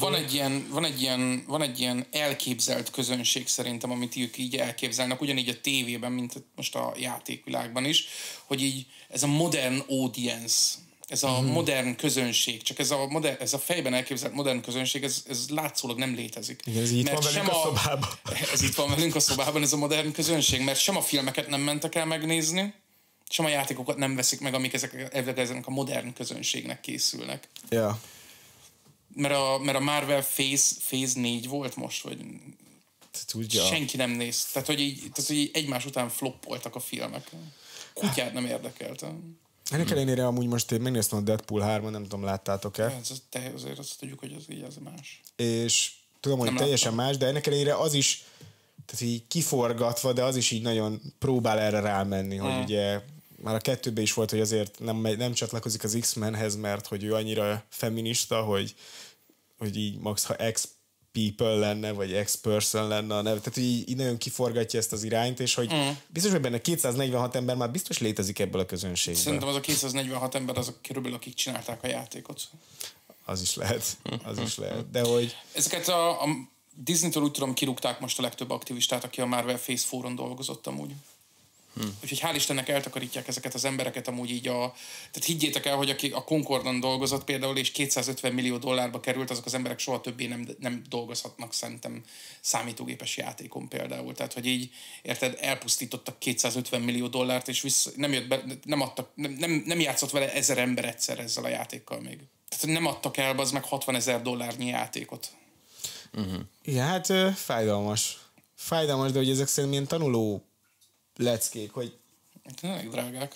Van egy ilyen elképzelt közönség szerintem, amit ők így elképzelnek, ugyanígy a tévében, mint most a játékvilágban is, hogy így ez a modern audience, ez a modern közönség, csak ez a fejben elképzelt modern közönség, ez látszólag nem létezik. Igen, ez itt van velünk a szobában. Ez itt van velünk a szobában, ez a modern közönség, mert sem a filmeket nem mentek el megnézni, sem a játékokat nem veszik meg, amik ezek a modern közönségnek készülnek. Ja. Mert a Marvel Phase 4 volt most, vagy Tudja. senki nem néz. Tehát, hogy így egymás után floppoltak a filmek. Kutyát nem érdekelte. Ennek ellenére amúgy most én megnéztem a Deadpool 3-at, nem tudom, láttátok-e? Azért azt tudjuk, hogy az más. És tudom, hogy teljesen más, de ennek ellenére az is, tehát így kiforgatva, de az is így nagyon próbál erre rámenni, hogy ugye már a 2-ben is volt, hogy azért nem csatlakozik az X-Menhez, mert hogy ő annyira feminista, hogy így max, ha X-People lenne, vagy X-Person lenne a neve. Tehát így nagyon kiforgatja ezt az irányt, és hogy biztos, hogy benne 246 ember már biztos létezik ebből a közönségben. Szerintem az a 246 ember azok körülbelül, akik csinálták a játékot. Az is lehet. Az is lehet. De hogy... Ezeket a Disney-től úgy tudom, kirúgták most a legtöbb aktivistát, aki a Marvel Phase 4-on dolgozott amúgy. Úgyhogy hál' Istennek eltakarítják ezeket az embereket amúgy így Tehát higgyétek el, hogy aki a Concordon dolgozott például, és 250 millió dollárba került, azok az emberek soha többé nem dolgozhatnak szerintem számítógépes játékon például. Tehát, hogy így, érted, elpusztítottak 250 millió dollárt, és nem jött be, nem játszott vele 1000 ember egyszer ezzel a játékkal még. Tehát nem adtak el az meg 60 000 dollárnyi játékot. Ja, hát fájdalmas. Fájdalmas, de hogy ezek szerint milyen tanuló leckék, hogy Elég drágák.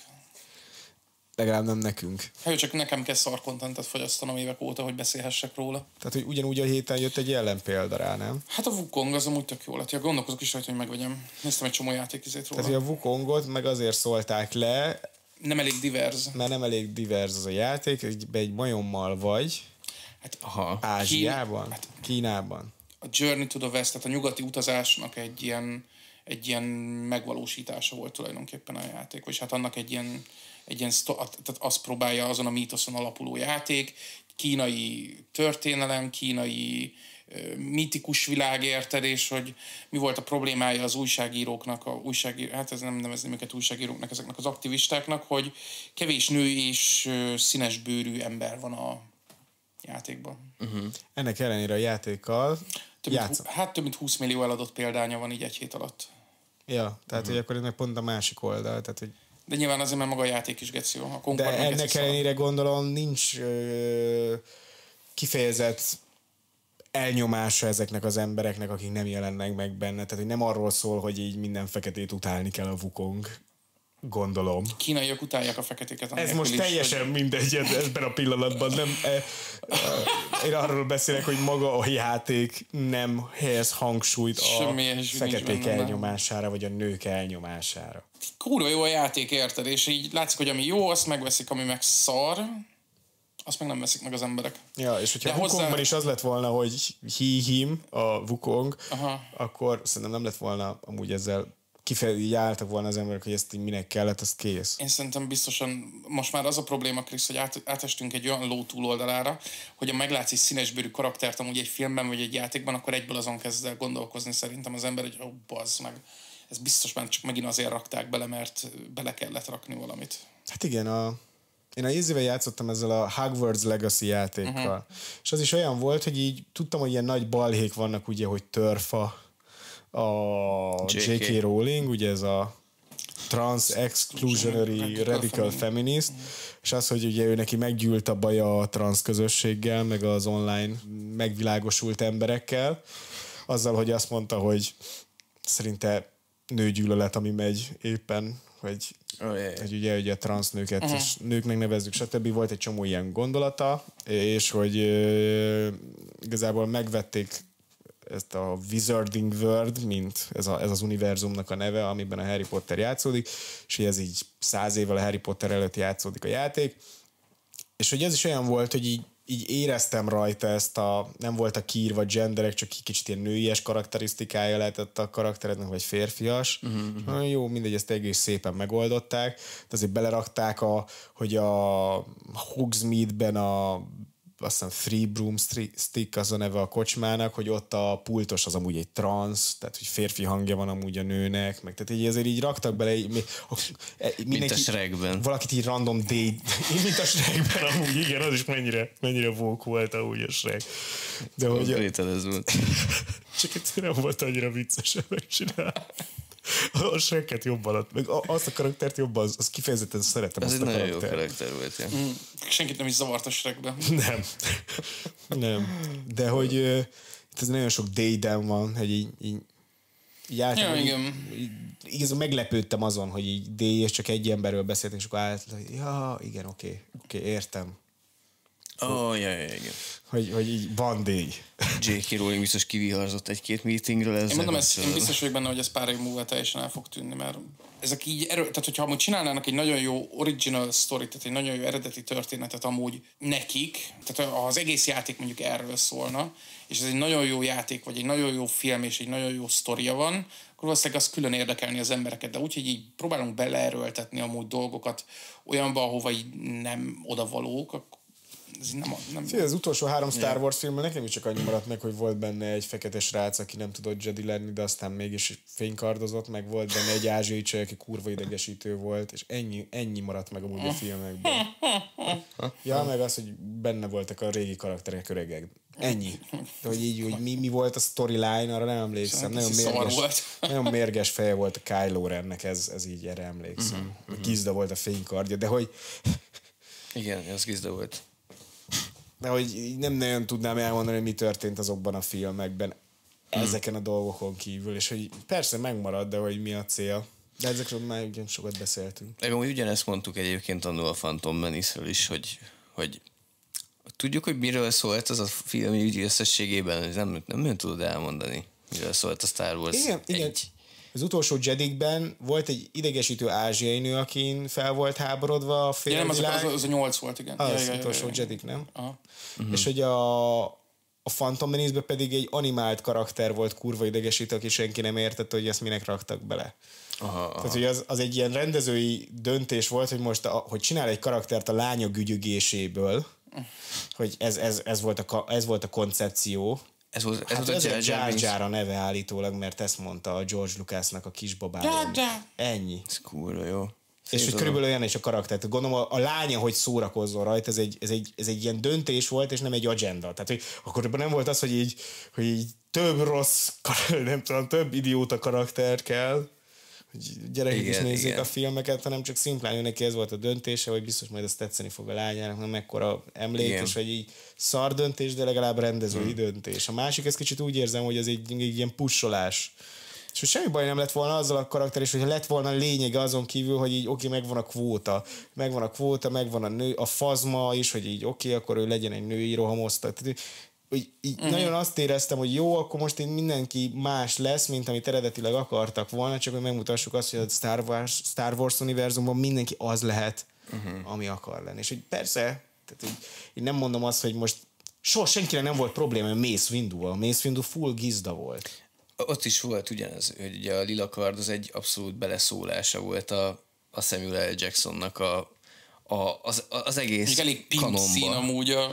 legalább nem nekünk. Hát csak nekem kell szar contentet fogyasztanom évek óta, hogy beszélhessek róla. Tehát, hogy ugyanúgy a héten jött egy ellenpélda rá, nem? Hát a Wukong az amúgy tök jó lett. Ja, gondolkozok is rajta, hogy megvegyem. Néztem egy csomó játékizét róla. Tehát, hogy a Wukongot meg azért szólták le, Nem elég divers. mert nem elég divers az a játék, egy majommal vagy Hát, Ázsiában, Kínában. A Journey to the West, tehát a nyugati utazásnak egy ilyen megvalósítása volt tulajdonképpen a játék. Vagy hát annak egy ilyen tehát azt próbálja azon a mítoszon alapuló játék, kínai történelem, kínai mítikus világ, érted, és hogy mi volt a problémája az újságíróknak, hát ez nem nevezném őket újságíróknak, ezeknek az aktivistáknak, hogy kevés nő és színes bőrű ember van a játékban. Ennek ellenére a játékkal több mint 20 millió eladott példánya van így egy hét alatt. Ja, tehát hogy akkor ez meg pont a másik oldal. Tehát, hogy De nyilván azért, mert maga a játék is geci jó. de ennek ellenére gondolom nincs kifejezett elnyomása ezeknek az embereknek, akik nem jelennek meg benne. Tehát, hogy nem arról szól, hogy így minden feketét utálni kell a Wukong. Gondolom. Kínaiak utálják a feketéket. Ez most teljesen mindegy ebben a pillanatban. Én arról beszélek, hogy maga a játék nem helyez hangsúlyt a feketék elnyomására, vagy a nők elnyomására. Kurva jó a játék, érted? És így látszik, hogy ami jó, azt megveszik, ami meg szar, azt meg nem veszik meg az emberek. Ja, és hogyha Wukongban is az lett volna, hogy him, a Wukong, akkor szerintem nem lett volna amúgy ezzel így álltak volna az emberek, hogy ezt így minek kellett, az kész. Én szerintem biztosan most már az a probléma, Krisz, hogy átestünk egy olyan ló túloldalára, hogy ha meglátsz egy színesbőrű karaktert amúgy egy filmben vagy egy játékban, akkor egyből azon kezd el gondolkozni szerintem az ember, hogy bazd meg. ez biztos már csak megint azért rakták bele, mert bele kellett rakni valamit. Hát igen, én a éve játszottam ezzel a Hogwarts Legacy játékkal, és az is olyan volt, hogy így tudtam, hogy ilyen nagy balhék vannak, ugye, hogy törfa a J.K. Rowling, ugye ez a trans-exclusionary radical feminist, és az, hogy ugye ő neki meggyűlt a baja a trans közösséggel, meg az online megvilágosult emberekkel, azzal, hogy azt mondta, hogy szerinte nőgyűlölet, ami megy éppen, hogy ugye a transznőket és nőknek nevezzük, stb. Volt egy csomó ilyen gondolata, és hogy igazából megvették ezt a Wizarding World, mint ez az univerzumnak a neve, amiben a Harry Potter játszódik, és hogy ez így 100 évvel a Harry Potter előtt játszódik a játék, és hogy ez is olyan volt, hogy így éreztem rajta ezt nem voltak kiírva genderek, csak kicsit ilyen nőies karakterisztikája lehetett a karakterednek, vagy férfias. Jó, mindegy, ezt egész szépen megoldották, de azért belerakták, hogy a Hogsmeade-ben azt hiszem Three Broomstick az a neve a kocsmának, hogy ott a pultos az amúgy egy trans, tehát hogy férfi hangja van amúgy a nőnek, meg tehát így azért így raktak bele, mint a Shrekben. Valakit így random date, mint a Shrekben amúgy, igen, az is mennyire woke volt amúgy a Shrek. De hogy ez volt. Csak egyszerűen volt annyira viccesen megcsinálni. A Shreket jobban ad, meg azt a karaktert jobban, az kifejezetten szeretem azt a karaktert. Ez egy nagyon jó karakter volt, ja. Senkit nem is zavart a Shrekben. Nem. De hogy itt ez nagyon sok dédem van, hogy így igazán meglepődtem azon, hogy így D és csak egy emberről beszéltünk, és akkor állt, igen, oké, értem. Igen. Hogy így van D. J.K. Rowling biztos kiviharzott egy-két meetingről. Én mondom, én biztos vagyok benne, hogy ez pár év múlva teljesen el fog tűnni, mert ezek így tehát hogyha amúgy csinálnának egy nagyon jó original story, tehát egy nagyon jó eredeti történetet amúgy nekik, tehát az egész játék mondjuk erről szólna, és ez egy nagyon jó játék, vagy egy nagyon jó film, és egy nagyon jó sztoria van, akkor valószínűleg az külön érdekelni az embereket, de úgy, hogy így próbálunk beleerőltetni amúgy dolgokat olyanba, ahova így nem odavalók, Fia, az utolsó 3 Star Wars filmben nekem is csak annyi maradt meg, hogy volt benne egy fekete srác, aki nem tudott Jedi lenni, de aztán mégis fénykardozott, meg volt benne egy ázsiai csaj, aki kurva idegesítő volt, és ennyi maradt meg amúgy a filmekben. Ja, meg az, hogy benne voltak a régi karakterek öregek. Ennyi. De hogy így, hogy mi volt a storyline, arra nem emlékszem. Nagyon mérges feje volt a Kylo Rennek, ez így erre emlékszem. Gizda volt a fénykardja, de hogy... Igen, az Gizda volt. De hogy nem nagyon tudnám elmondani, hogy mi történt azokban a filmekben ezeken a dolgokon kívül, és hogy persze megmarad, de hogy mi a cél. De ezekről már ugyan sokat beszéltünk. Amúgy ugyanezt mondtuk egyébként annól a Phantom Menace-ről is, hogy tudjuk, hogy miről szólt az a film ügyi összességében, nem tudod elmondani, miről szólt a Star Wars. Igen. Az utolsó Jedikben volt egy idegesítő ázsiai nő, akin fel volt háborodva a félvilág. Nem, az a 8 volt, igen. Az utolsó Jedik, nem? És hogy a Phantom Menace-ben pedig egy animált karakter volt kurva idegesítő, aki senki nem értette, hogy ezt minek raktak bele. Tehát, hogy az egy ilyen rendezői döntés volt, hogy most hogy csinál egy karaktert a lánya gügyögéséből, hogy ez volt a koncepció. Ez volt a Jar Jar a neve állítólag, mert ezt mondta a George Lucasnak a kisbabája. Ennyi. Ez kurva jó. És hogy körülbelül olyan is a karakter. Gondolom a lánya, hogy szórakozzon rajta, ez egy ilyen döntés volt, és nem egy agenda. Tehát, hogy akkor nem volt az, hogy így több rossz, nem tudom, több idióta karakter kell, hogy gyerekek is nézzék a filmeket, hanem csak szimplán neki ez volt a döntése, hogy biztos majd ezt tetszeni fog a lányának, nem ekkora emlékes, vagy így szar döntés, de legalább rendezői döntés. A másik, ez kicsit úgy érzem, hogy ez egy ilyen pussolás. És hogy semmi baj nem lett volna azzal a karakter, és hogyha lett volna lényege azon kívül, hogy így megvan a kvóta, megvan a nő, a fazma is, hogy így akkor ő legyen egy női rohamoszta. Hogy így nagyon azt éreztem, hogy jó, akkor most én mindenki más lesz, mint amit eredetileg akartak volna, csak hogy megmutassuk azt, hogy a Star Wars univerzumban mindenki az lehet, ami akar lenni. És hogy persze, tehát én nem mondom azt, hogy most soha senkinek nem volt probléma a Mace Windu-val. Mace Windu full gizda volt. Ott is volt ugyanez, hogy ugye a lila kard az egy abszolút beleszólása volt a Samuel L. Jacksonnak az egész elég pimp szín amúgy a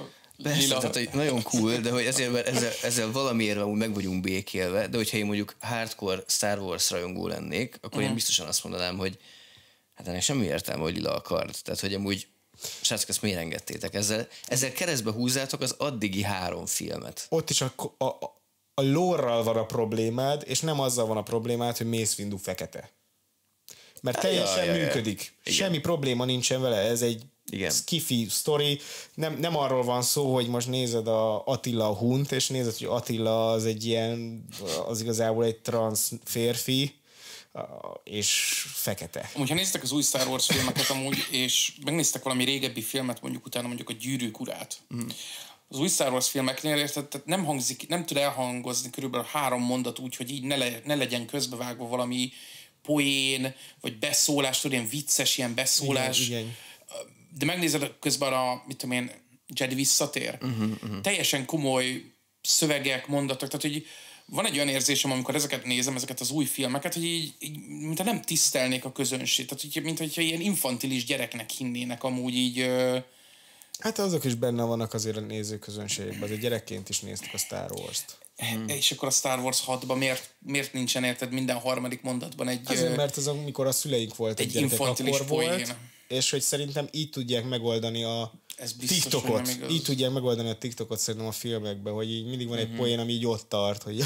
Persze, tehát, hogy nagyon cool, de hogy ezzel valamiért úgy meg vagyunk békélve, de hogyha én mondjuk hardcore Star Wars rajongó lennék, akkor én biztosan azt mondanám, hogy hát ennek semmi értelme, hogy lila a kard. Tehát, hogy amúgy srácok, ezt miért engedtétek? Ezzel keresztbe húzzátok az addigi 3 filmet. Ott is a lore-ral van a problémád, és nem azzal van a problémád, hogy Mace Windu fekete. Mert teljesen működik. Igen. Semmi probléma nincsen vele. Ez egy skifi sztori. Nem arról van szó, hogy most nézed a Attila a Hunt, és nézed, hogy Attila az egy ilyen, az igazából egy transz férfi, és fekete. Amúgy, ha néztek az új Star Wars filmeket amúgy, és megnéztek valami régebbi filmet, mondjuk a Gyűrűk urát. Az új Star Wars filmeknél érted, tehát nem tud elhangozni körülbelül 3 mondat úgy, hogy így ne legyen közbevágva valami poén, vagy beszólás, tudod, ilyen vicces ilyen beszólás. Igen. De megnézed közben mit tudom én, Jedi visszatér. Teljesen komoly szövegek, mondatok, tehát hogy van egy olyan érzésem, amikor ezeket nézem, ezeket az új filmeket, hogy így mintha nem tisztelnék a közönség. Tehát, mintha ilyen infantilis gyereknek hinnének amúgy így... Hát azok is benne vannak azért a nézőközönségben. Azért gyerekként is néztük a Star Wars-t. És akkor a Star Wars 6-ban miért nincsen érted minden harmadik mondatban egy... Azért, mert az, amikor a szüleink voltak egy infantilis volt, és hogy szerintem így tudják megoldani a TikTokot. Így tudják megoldani a TikTokot szerintem a filmekben, hogy így mindig van egy poén, ami így ott tart, hogy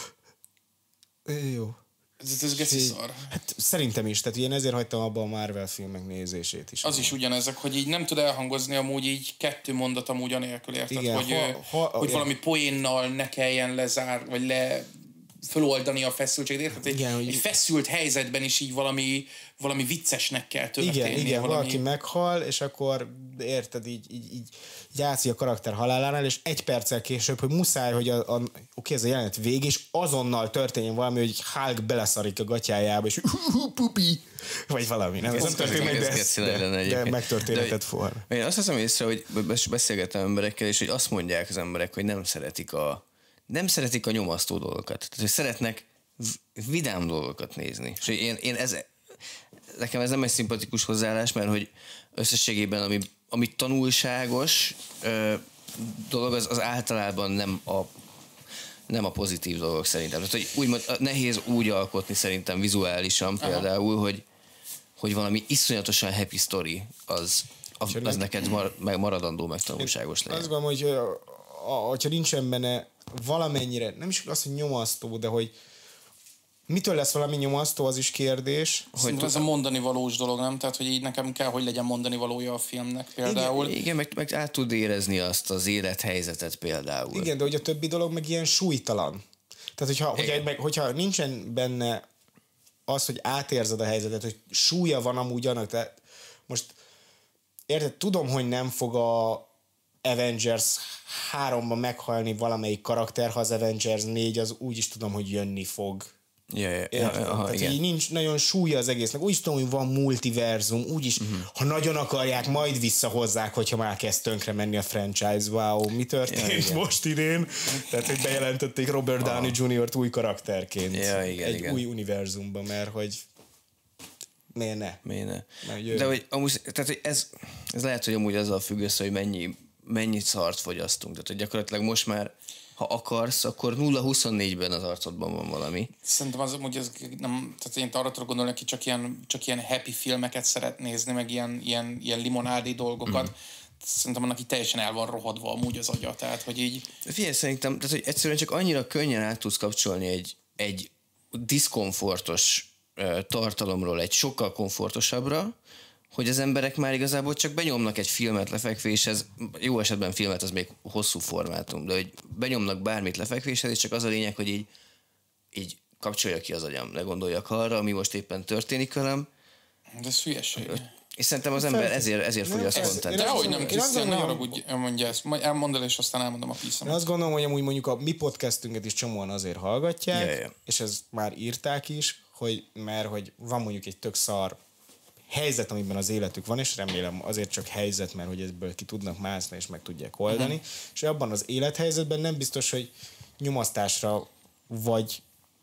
jó. Ez geci szar. Hát szerintem is, tehát én ezért hagytam abba a Marvel filmek nézését is. Az is ugyanezek, hogy így nem tud elhangozni amúgy így 2 mondat amúgy anélkül, érted, igen, hogy valami poénnal ne kelljen vagy föloldani a feszültséget, érted? Igen, egy feszült helyzetben is így valami viccesnek kell történni. Igen, valaki meghal, és akkor érted, így játszik a karakter halálánál, és 1 perccel később, hogy muszáj, hogy ez a jelenet vég, és azonnal történjen valami, hogy Hulk beleszarik a gatyájába, és pupi, vagy valami. Nem, ez nem történik, de megtörténhetett volna. Én azt hiszem észre, hogy beszélgetem emberekkel, és hogy azt mondják az emberek, hogy nem szeretik a nyomasztó dolgokat. Tehát, hogy szeretnek vidám dolgokat nézni. És nekem ez nem egy szimpatikus hozzáállás, mert hogy összességében ami tanulságos dolog, az általában nem a pozitív dolgok szerintem. Tehát, hogy úgymond nehéz úgy alkotni szerintem vizuálisan például, hogy valami iszonyatosan happy story az neked maradandó, meg tanulságos legyen. Azt gondolom, hogy hogyha nincsen benne valamennyire, nem is az, hogy nyomasztó, de hogy mitől lesz valami nyomasztó, az is kérdés. Hogy ez a mondani valós dolog, nem? Tehát, hogy így nekem kell, hogy legyen mondani valója a filmnek például. Igen, meg át tud érezni azt az élethelyzetet például. Igen, de hogy a többi dolog meg ilyen súlytalan. Tehát, hogyha nincsen benne az, hogy átérzed a helyzetet, hogy súlya van amúgy annak, tehát most érted, tudom, hogy nem fog a Avengers 3-ban meghalni valamelyik karakter, ha az Avengers 4, az úgy is tudom, hogy jönni fog. Tehát így nincs nagyon súlya az egésznek. Úgy is tudom, hogy van multiverzum, úgyis, ha nagyon akarják, majd visszahozzák, hogyha már kezd tönkre menni a franchise. Wow, mi történt most idén? Tehát, hogy bejelentették Robert Downey Jr.-t új karakterként. Egy új univerzumban, mert hogy miért ne? De hogy amúgy, tehát, hogy ez lehet, hogy amúgy azzal függ össze, hogy mennyi szart fogyasztunk. Tehát, hogy gyakorlatilag most már ha akarsz, akkor 0-24-ben az arcodban van valami. Szerintem az amúgy nem, tehát én arra tudok gondolni, aki csak ilyen happy filmeket szeret nézni, meg ilyen limonádi dolgokat. Szerintem annak így teljesen el van rohadva amúgy az agya, tehát hogy így... Figyelj, szerintem, tehát, hogy egyszerűen csak annyira könnyen át tudsz kapcsolni egy diszkomfortos tartalomról egy sokkal komfortosabbra, hogy az emberek már igazából csak benyomnak egy filmet lefekvéshez, jó esetben filmet, az még hosszú formátum, de hogy benyomnak bármit lefekvéshez, és csak az a lényeg, hogy így kapcsolja ki az agyam, ne gondoljak arra, ami most éppen történik velem. De ez hülyeség. És szerintem az ember ezért fogyaszt kontentet. De ahogy nem, Krisztián, ne haragudj, elmondja ezt. Elmond el, és aztán elmondom a piszamat. Én azt gondolom, hogy amúgy mondjuk a mi podcastünket is csomóan azért hallgatják, és ezt már írták is, mert hogy van mondjuk egy tök szar helyzet, amiben az életük van, és remélem azért csak helyzet, mert hogy ebből ki tudnak mászni, és meg tudják oldani. És abban az élethelyzetben nem biztos, hogy nyomasztásra vagy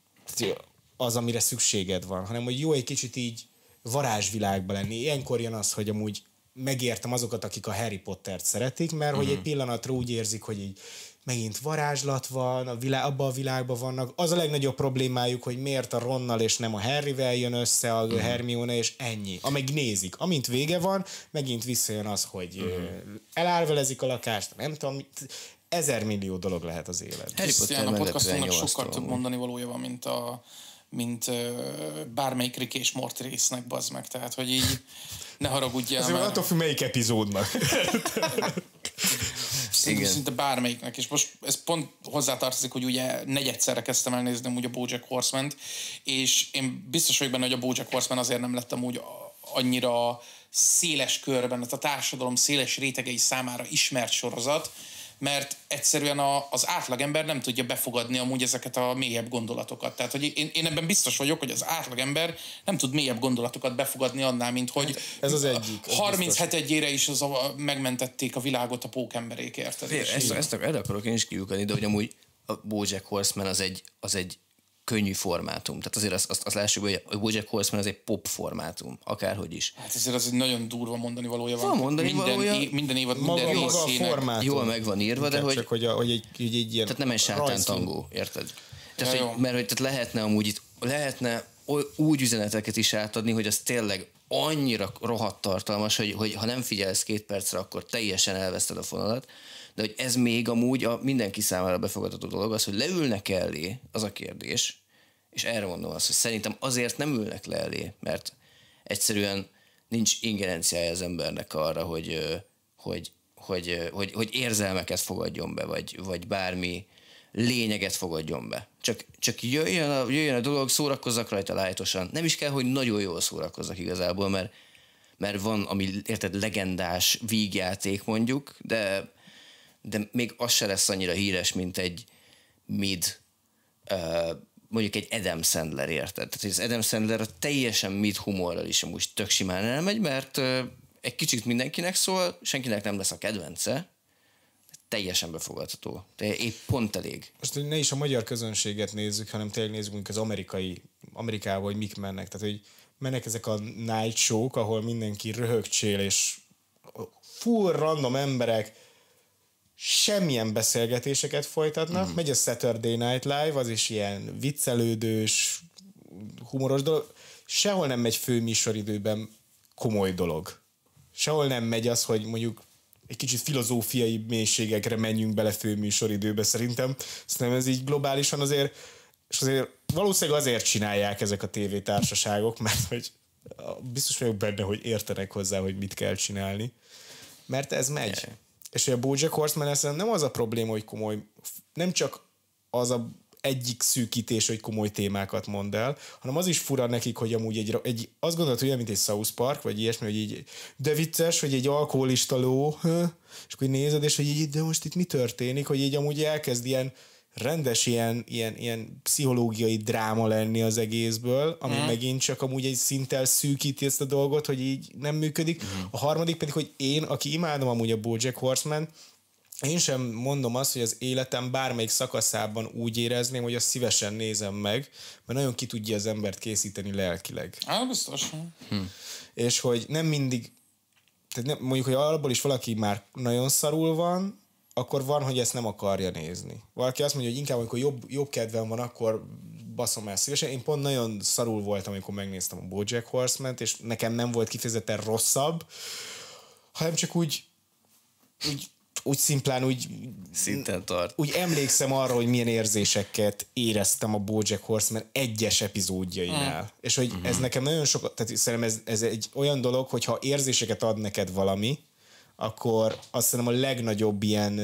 az, amire szükséged van, hanem hogy jó egy kicsit így varázsvilágba lenni. Ilyenkor jön az, hogy amúgy megértem azokat, akik a Harry Pottert szeretik, mert hogy egy pillanatra úgy érzik, hogy így megint varázslat van, abban a világban vannak. Az a legnagyobb problémájuk, hogy miért a Ronnal és nem a Harryvel jön össze a Hermione, és ennyi. Amíg nézik. Amint vége van, megint visszajön az, hogy elárvelezik a lakást, nem tudom, 1000 millió dolog lehet az életben. Harry Potter a podcastunknak sokkal több mondani valója van, mint bármelyik Rick és Morty résznek, bazd meg. Tehát, hogy így ne haragudjál. Azért attól függ, melyik epizódnak. Szinte bármelyiknek, és most ez pont hozzátartozik, hogy ugye negyedszerre kezdtem el nézni úgy a BoJack Horseman-t, és én biztos vagyok benne, hogy a BoJack Horseman azért nem lettem úgy annyira széles körben, a társadalom széles rétegei számára ismert sorozat, mert egyszerűen az átlagember nem tudja befogadni amúgy ezeket a mélyebb gondolatokat. Tehát, hogy én ebben biztos vagyok, hogy az átlagember nem tud mélyebb gondolatokat befogadni annál, mint hogy ez az egyik. 37-ére is megmentették a világot a pókemberék, érted? Erre akarok én is kiukadni, de hogy amúgy a BoJack Horseman az egy könnyű formátum. Tehát azért azt lássuk, hogy a BoJack Horseman az egy pop formátum, akárhogy is. Hát azért az egy nagyon durva mondani valója van. Minden évad, maga minden részének. jól meg van írva, de hogy... Csak hogy egy ilyen... Tehát nem egy sátántangó, érted? Tehát, mert hogy tehát lehetne amúgy itt, lehetne úgy üzeneteket is átadni, hogy az tényleg annyira rohadt tartalmas, hogy ha nem figyelsz 2 percre, akkor teljesen elveszted a fonalat. De hogy ez még amúgy a mindenki számára befogadható dolog az, hogy leülnek elé, az a kérdés, és erre mondom azt, hogy szerintem azért nem ülnek le elé, mert egyszerűen nincs ingerenciája az embernek arra, hogy érzelmeket fogadjon be, vagy bármi lényeget fogadjon be. Csak jöjjön a dolog, szórakozzak rajta lájtosan. Nem is kell, hogy nagyon jól szórakozzak igazából, mert van, ami érted, legendás vígjáték mondjuk, de még az se lesz annyira híres, mint egy mondjuk egy Adam Sandler, érted? Tehát az Adam Sandler a teljesen mid humorral is amúgy tök simán elmegy, mert egy kicsit mindenkinek szól, senkinek nem lesz a kedvence, teljesen befogadható. De épp pont elég. Most ne is a magyar közönséget nézzük, hanem tényleg nézzük az Amerikában, hogy mik mennek. Tehát, hogy mennek ezek a night show-k, ahol mindenki röhögcsél, és full random emberek semmilyen beszélgetéseket folytatnak. Megy a Saturday Night Live, az is ilyen viccelődős, humoros dolog. Sehol nem megy főműsoridőben komoly dolog. Sehol nem megy az, hogy mondjuk egy kicsit filozófiai mélységekre menjünk bele főműsoridőbe szerintem. Szerintem ez így globálisan azért, és azért valószínűleg azért csinálják ezek a tévétársaságok, mert hogy biztos vagyok benne, hogy értenek hozzá, hogy mit kell csinálni. Mert ez megy. Yeah. És hogy a BoJack Horseman nem az a probléma, hogy komoly, nem csak az a egyik szűkítés, hogy komoly témákat mond el, hanem az is fura nekik, hogy amúgy azt gondolod, hogy olyan, mint egy South Park, vagy ilyesmi, hogy így, de vicces, hogy egy alkoholista ló, és akkor nézed, és hogy így, de most itt mi történik, hogy így amúgy elkezd ilyen rendes ilyen pszichológiai dráma lenni az egészből, ami megint csak amúgy egy szinttel szűkíti ezt a dolgot, hogy így nem működik. A harmadik pedig, hogy én, aki imádom amúgy a BoJack Horseman, én sem mondom azt, hogy az életem bármelyik szakaszában úgy érezném, hogy azt szívesen nézem meg, mert nagyon ki tudja az embert készíteni lelkileg. Biztos. És hogy nem mindig, tehát mondjuk, hogy abból is valaki már nagyon szarul van, akkor van, hogy ezt nem akarja nézni. Valaki azt mondja, hogy inkább, amikor jobb kedvem van, akkor baszom el szívesen. Én pont nagyon szarul voltam, amikor megnéztem a BoJack Horseman-t, és nekem nem volt kifejezetten rosszabb, hanem csak úgy szimplán úgy szinten tart. Úgy emlékszem arra, hogy milyen érzéseket éreztem a BoJack Horseman egyes epizódjainál. És hogy ez nekem nagyon sokat, tehát szerintem ez egy olyan dolog, hogy ha érzéseket ad neked valami, akkor azt szerintem a legnagyobb ilyen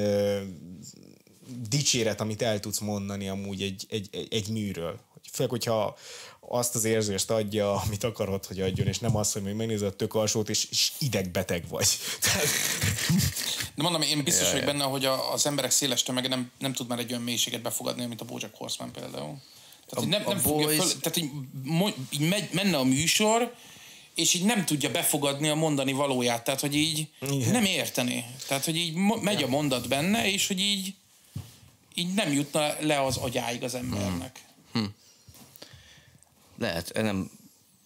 dicséret, amit el tudsz mondani amúgy egy műről. Főleg, hogyha azt az érzést adja, amit akarod, hogy adjon, és nem az, hogy még megnézed a tök alsót, és idegbeteg vagy. De mondom, én biztos vagyok benne, hogy az emberek széles tömege nem tud már egy olyan mélységet befogadni, mint a BoJack Horseman például. Tehát, nem fogja föl, tehát így menne a műsor, és így nem tudja befogadni a mondani valóját. Tehát, hogy így nem érteni. Tehát, hogy így megy a mondat benne, és hogy így nem jutna le az agyáig az embernek. Lehet, nem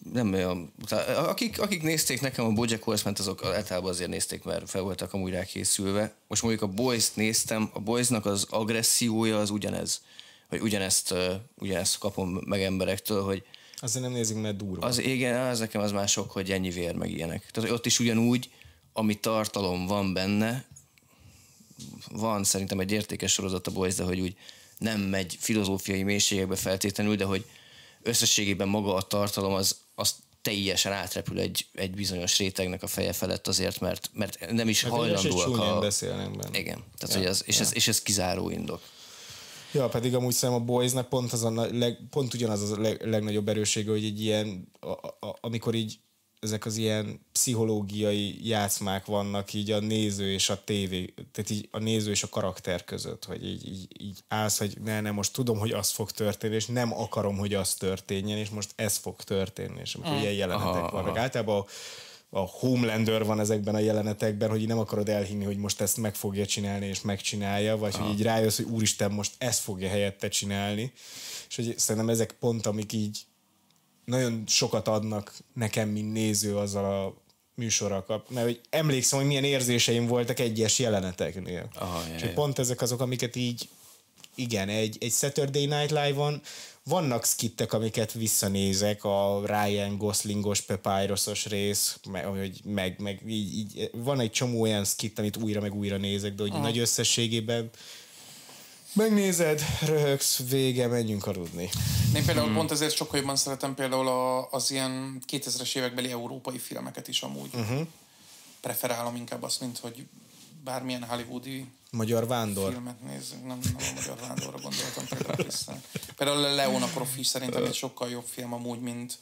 nem olyan, akik nézték nekem a BoJack Horseman-t, azok általában azért nézték, mert fel voltak amúgy rá készülve. Most mondjuk a Boys-t néztem, a Boys-nak az agressziója az ugyanez, hogy ugyanezt kapom meg emberektől, hogy azért nem nézzük, mert durva. az igen, az nekem az már sok, hogy ennyi vér meg ilyenek. Tehát ott is ugyanúgy, ami tartalom van benne, van szerintem egy értékes sorozat a Boys, de hogy úgy nem megy filozófiai mélységekbe feltétlenül, de hogy összességében maga a tartalom az teljesen átrepül egy bizonyos rétegnek a feje felett azért, mert nem is hajlandóak beszélnek benne. Igen, tehát hogy és ez kizáró indok. Ja, pedig amúgy szerintem a Boysnak pont ugyanaz a legnagyobb erőssége, hogy egy ilyen, amikor így ezek az ilyen pszichológiai játszmák vannak így a néző és a tévé, tehát így a néző és a karakter között, hogy így állsz, hogy ne, most tudom, hogy az fog történni, és nem akarom, hogy az történjen, és most ez fog történni, és amikor ilyen jelenetek vannak. Általában a Homelander van ezekben a jelenetekben, hogy nem akarod elhinni, hogy most ezt meg fogja csinálni, és megcsinálja, vagy hogy így rájössz, hogy úristen, most ezt fogja helyette csinálni. És hogy szerintem ezek pont, amik így nagyon sokat adnak nekem, mint néző azzal a műsorral kap. Mert hogy emlékszem, hogy milyen érzéseim voltak egyes jeleneteknél. És pont ezek azok, amiket így, igen, egy Saturday Night Live-on vannak skittek, amiket visszanézek, a Ryan Goslingos, Papyrosos rész, meg így van egy csomó olyan skit, amit újra meg újra nézek, de hogy nagy összességében megnézed, röhögsz, vége, menjünk aludni. Én például pont ezért sokkal jobban szeretem például az ilyen 2000-es évekbeli európai filmeket is amúgy. Preferálom inkább azt, mint hogy bármilyen hollywoodi Magyar vándor. Filmet nézzünk. Nem a Magyar Vándorra gondoltam például vissza. Például a Leon a profi szerintem egy sokkal jobb film amúgy, mint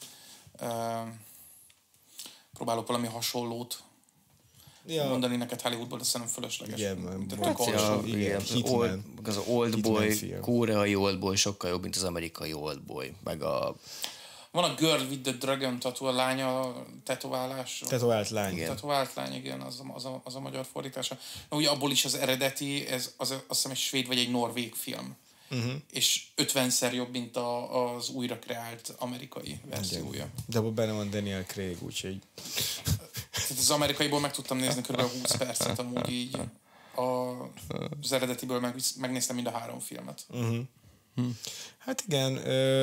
próbálok valami hasonlót mondani neked Hollywoodból, de szerintem fölösleges. Igen, az Oldboy, koreai Oldboy sokkal jobb, mint az amerikai Oldboy. Meg van a Girl with the Dragon Tattoo, a lánya tetoválás. Tetovált lány. Igen. Tetovált lány, igen, az a magyar fordítása. Na, ugye abból is az eredeti, azt hiszem egy svéd vagy egy norvég film. És 50-szer jobb, mint az újra kreált amerikai verziója. De abban benne van Daniel Craig, úgyhogy... Az amerikaiból meg tudtam nézni kb. 20 percet amúgy így. Az eredetiből megnéztem mind a 3 filmet. Hát igen,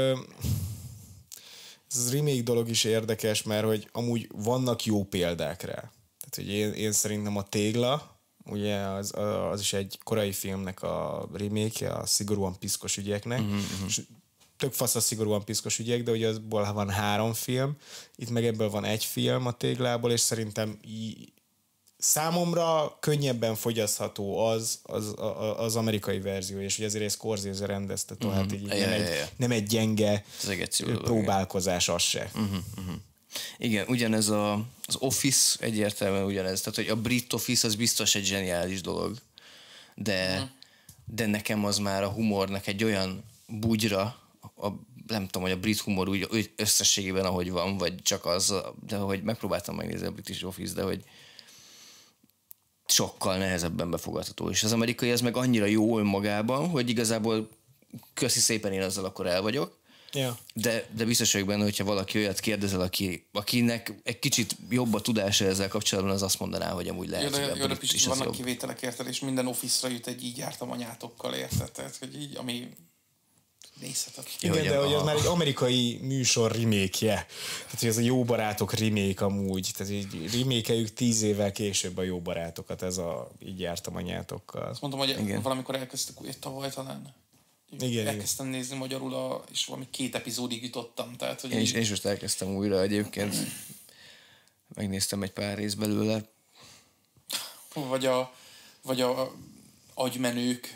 ez a remake dolog is érdekes, mert hogy amúgy vannak jó példák rá. Tehát, hogy én szerintem a Tégla, ugye az is egy korai filmnek a remake, a Szigorúan piszkos ügyeknek, és tök fasz a Szigorúan piszkos ügyek, de ugye azból van 3 film, itt meg ebből van 1 film a Téglából, és szerintem számomra könnyebben fogyasztható az amerikai verzió, és ugye azért egy Scorsese rendezte, tehát így nem egy gyenge próbálkozás az se. Igen, ugyanez az Office egyértelműen ugyanez, tehát hogy a brit Office az biztos egy zseniális dolog, de nekem az már a humornak egy olyan bugyra, nem tudom, hogy a brit humor úgy összességében ahogy van, vagy csak az, de hogy megpróbáltam megnézni a British Office, de hogy sokkal nehezebben befogadható. És az amerikai ez meg annyira jó önmagában, hogy igazából köszi szépen, én azzal akkor el vagyok. Ja. De biztos vagyok benne, hogyha valaki olyat kérdezel, akinek egy kicsit jobb a tudása ezzel kapcsolatban, az azt mondaná, hogy amúgy lehet, hogy a brit is vannak kivételek, érted, és minden Office-ra jut egy így jártam anyátokkal, érted? Tehát, hogy így, ami nézhetetlen. Igen, de hogy az már egy amerikai műsor remake-je. Tehát, hogy ez a Jó Barátok remake amúgy. Tehát így remake-eljük 10 évvel később a Jó Barátokat, ez a Így jártam anyátokkal. Azt mondtam, hogy valamikor elkezdtük, tavaly talán. Elkezdtem nézni magyarul, és valami 2 epizódig jutottam. Tehát, hogy én is most elkezdtem újra egyébként. Megnéztem egy pár rész belőle. Vagy a agymenők.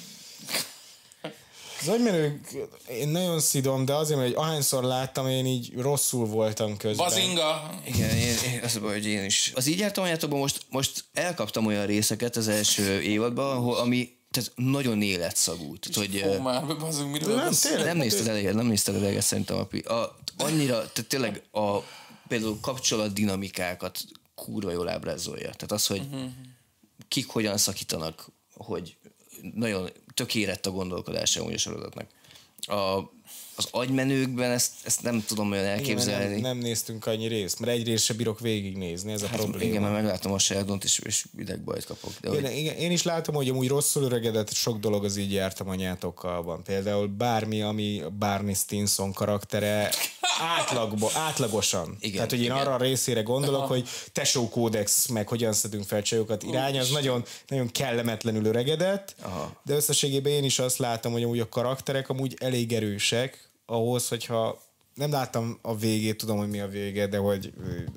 Az agymenők, én nagyon szidom, de azért, mert ahányszor láttam, én így rosszul voltam közben. Bazinga! Igen, az a baj, hogy én is. Az Így jártam anyátokban most elkaptam olyan részeket az első évadban, ami tehát nagyon életszagú. Nem nézted eleget szerintem annyira, tehát tényleg például kapcsolatdinamikákat kurva jól ábrázolja. Tehát az, hogy kik hogyan szakítanak, hogy nagyon tök érett a gondolkodása úgy a sorozatnak. az agymenőkben ezt nem tudom olyan elképzelni. Igen, nem néztünk annyi részt, mert egy részt se bírok végignézni, ez a probléma. Igen, mert meglátom a Sheldont, és idegbajt kapok. De igen, én is látom, hogy amúgy rosszul öregedett, sok dolog az így járt a anyátokkal van. Például bármi, ami Barney Stinson karaktere átlagosan. Igen, tehát, hogy én arra a részére gondolok, hogy tesókódex, meg hogyan szedünk fel csajokat irány, az nagyon, nagyon kellemetlenül öregedett, de összességében én is azt látom, hogy amúgy a karakterek amúgy elég erősek ahhoz, hogyha nem láttam a végét, tudom, hogy mi a vége, de hogy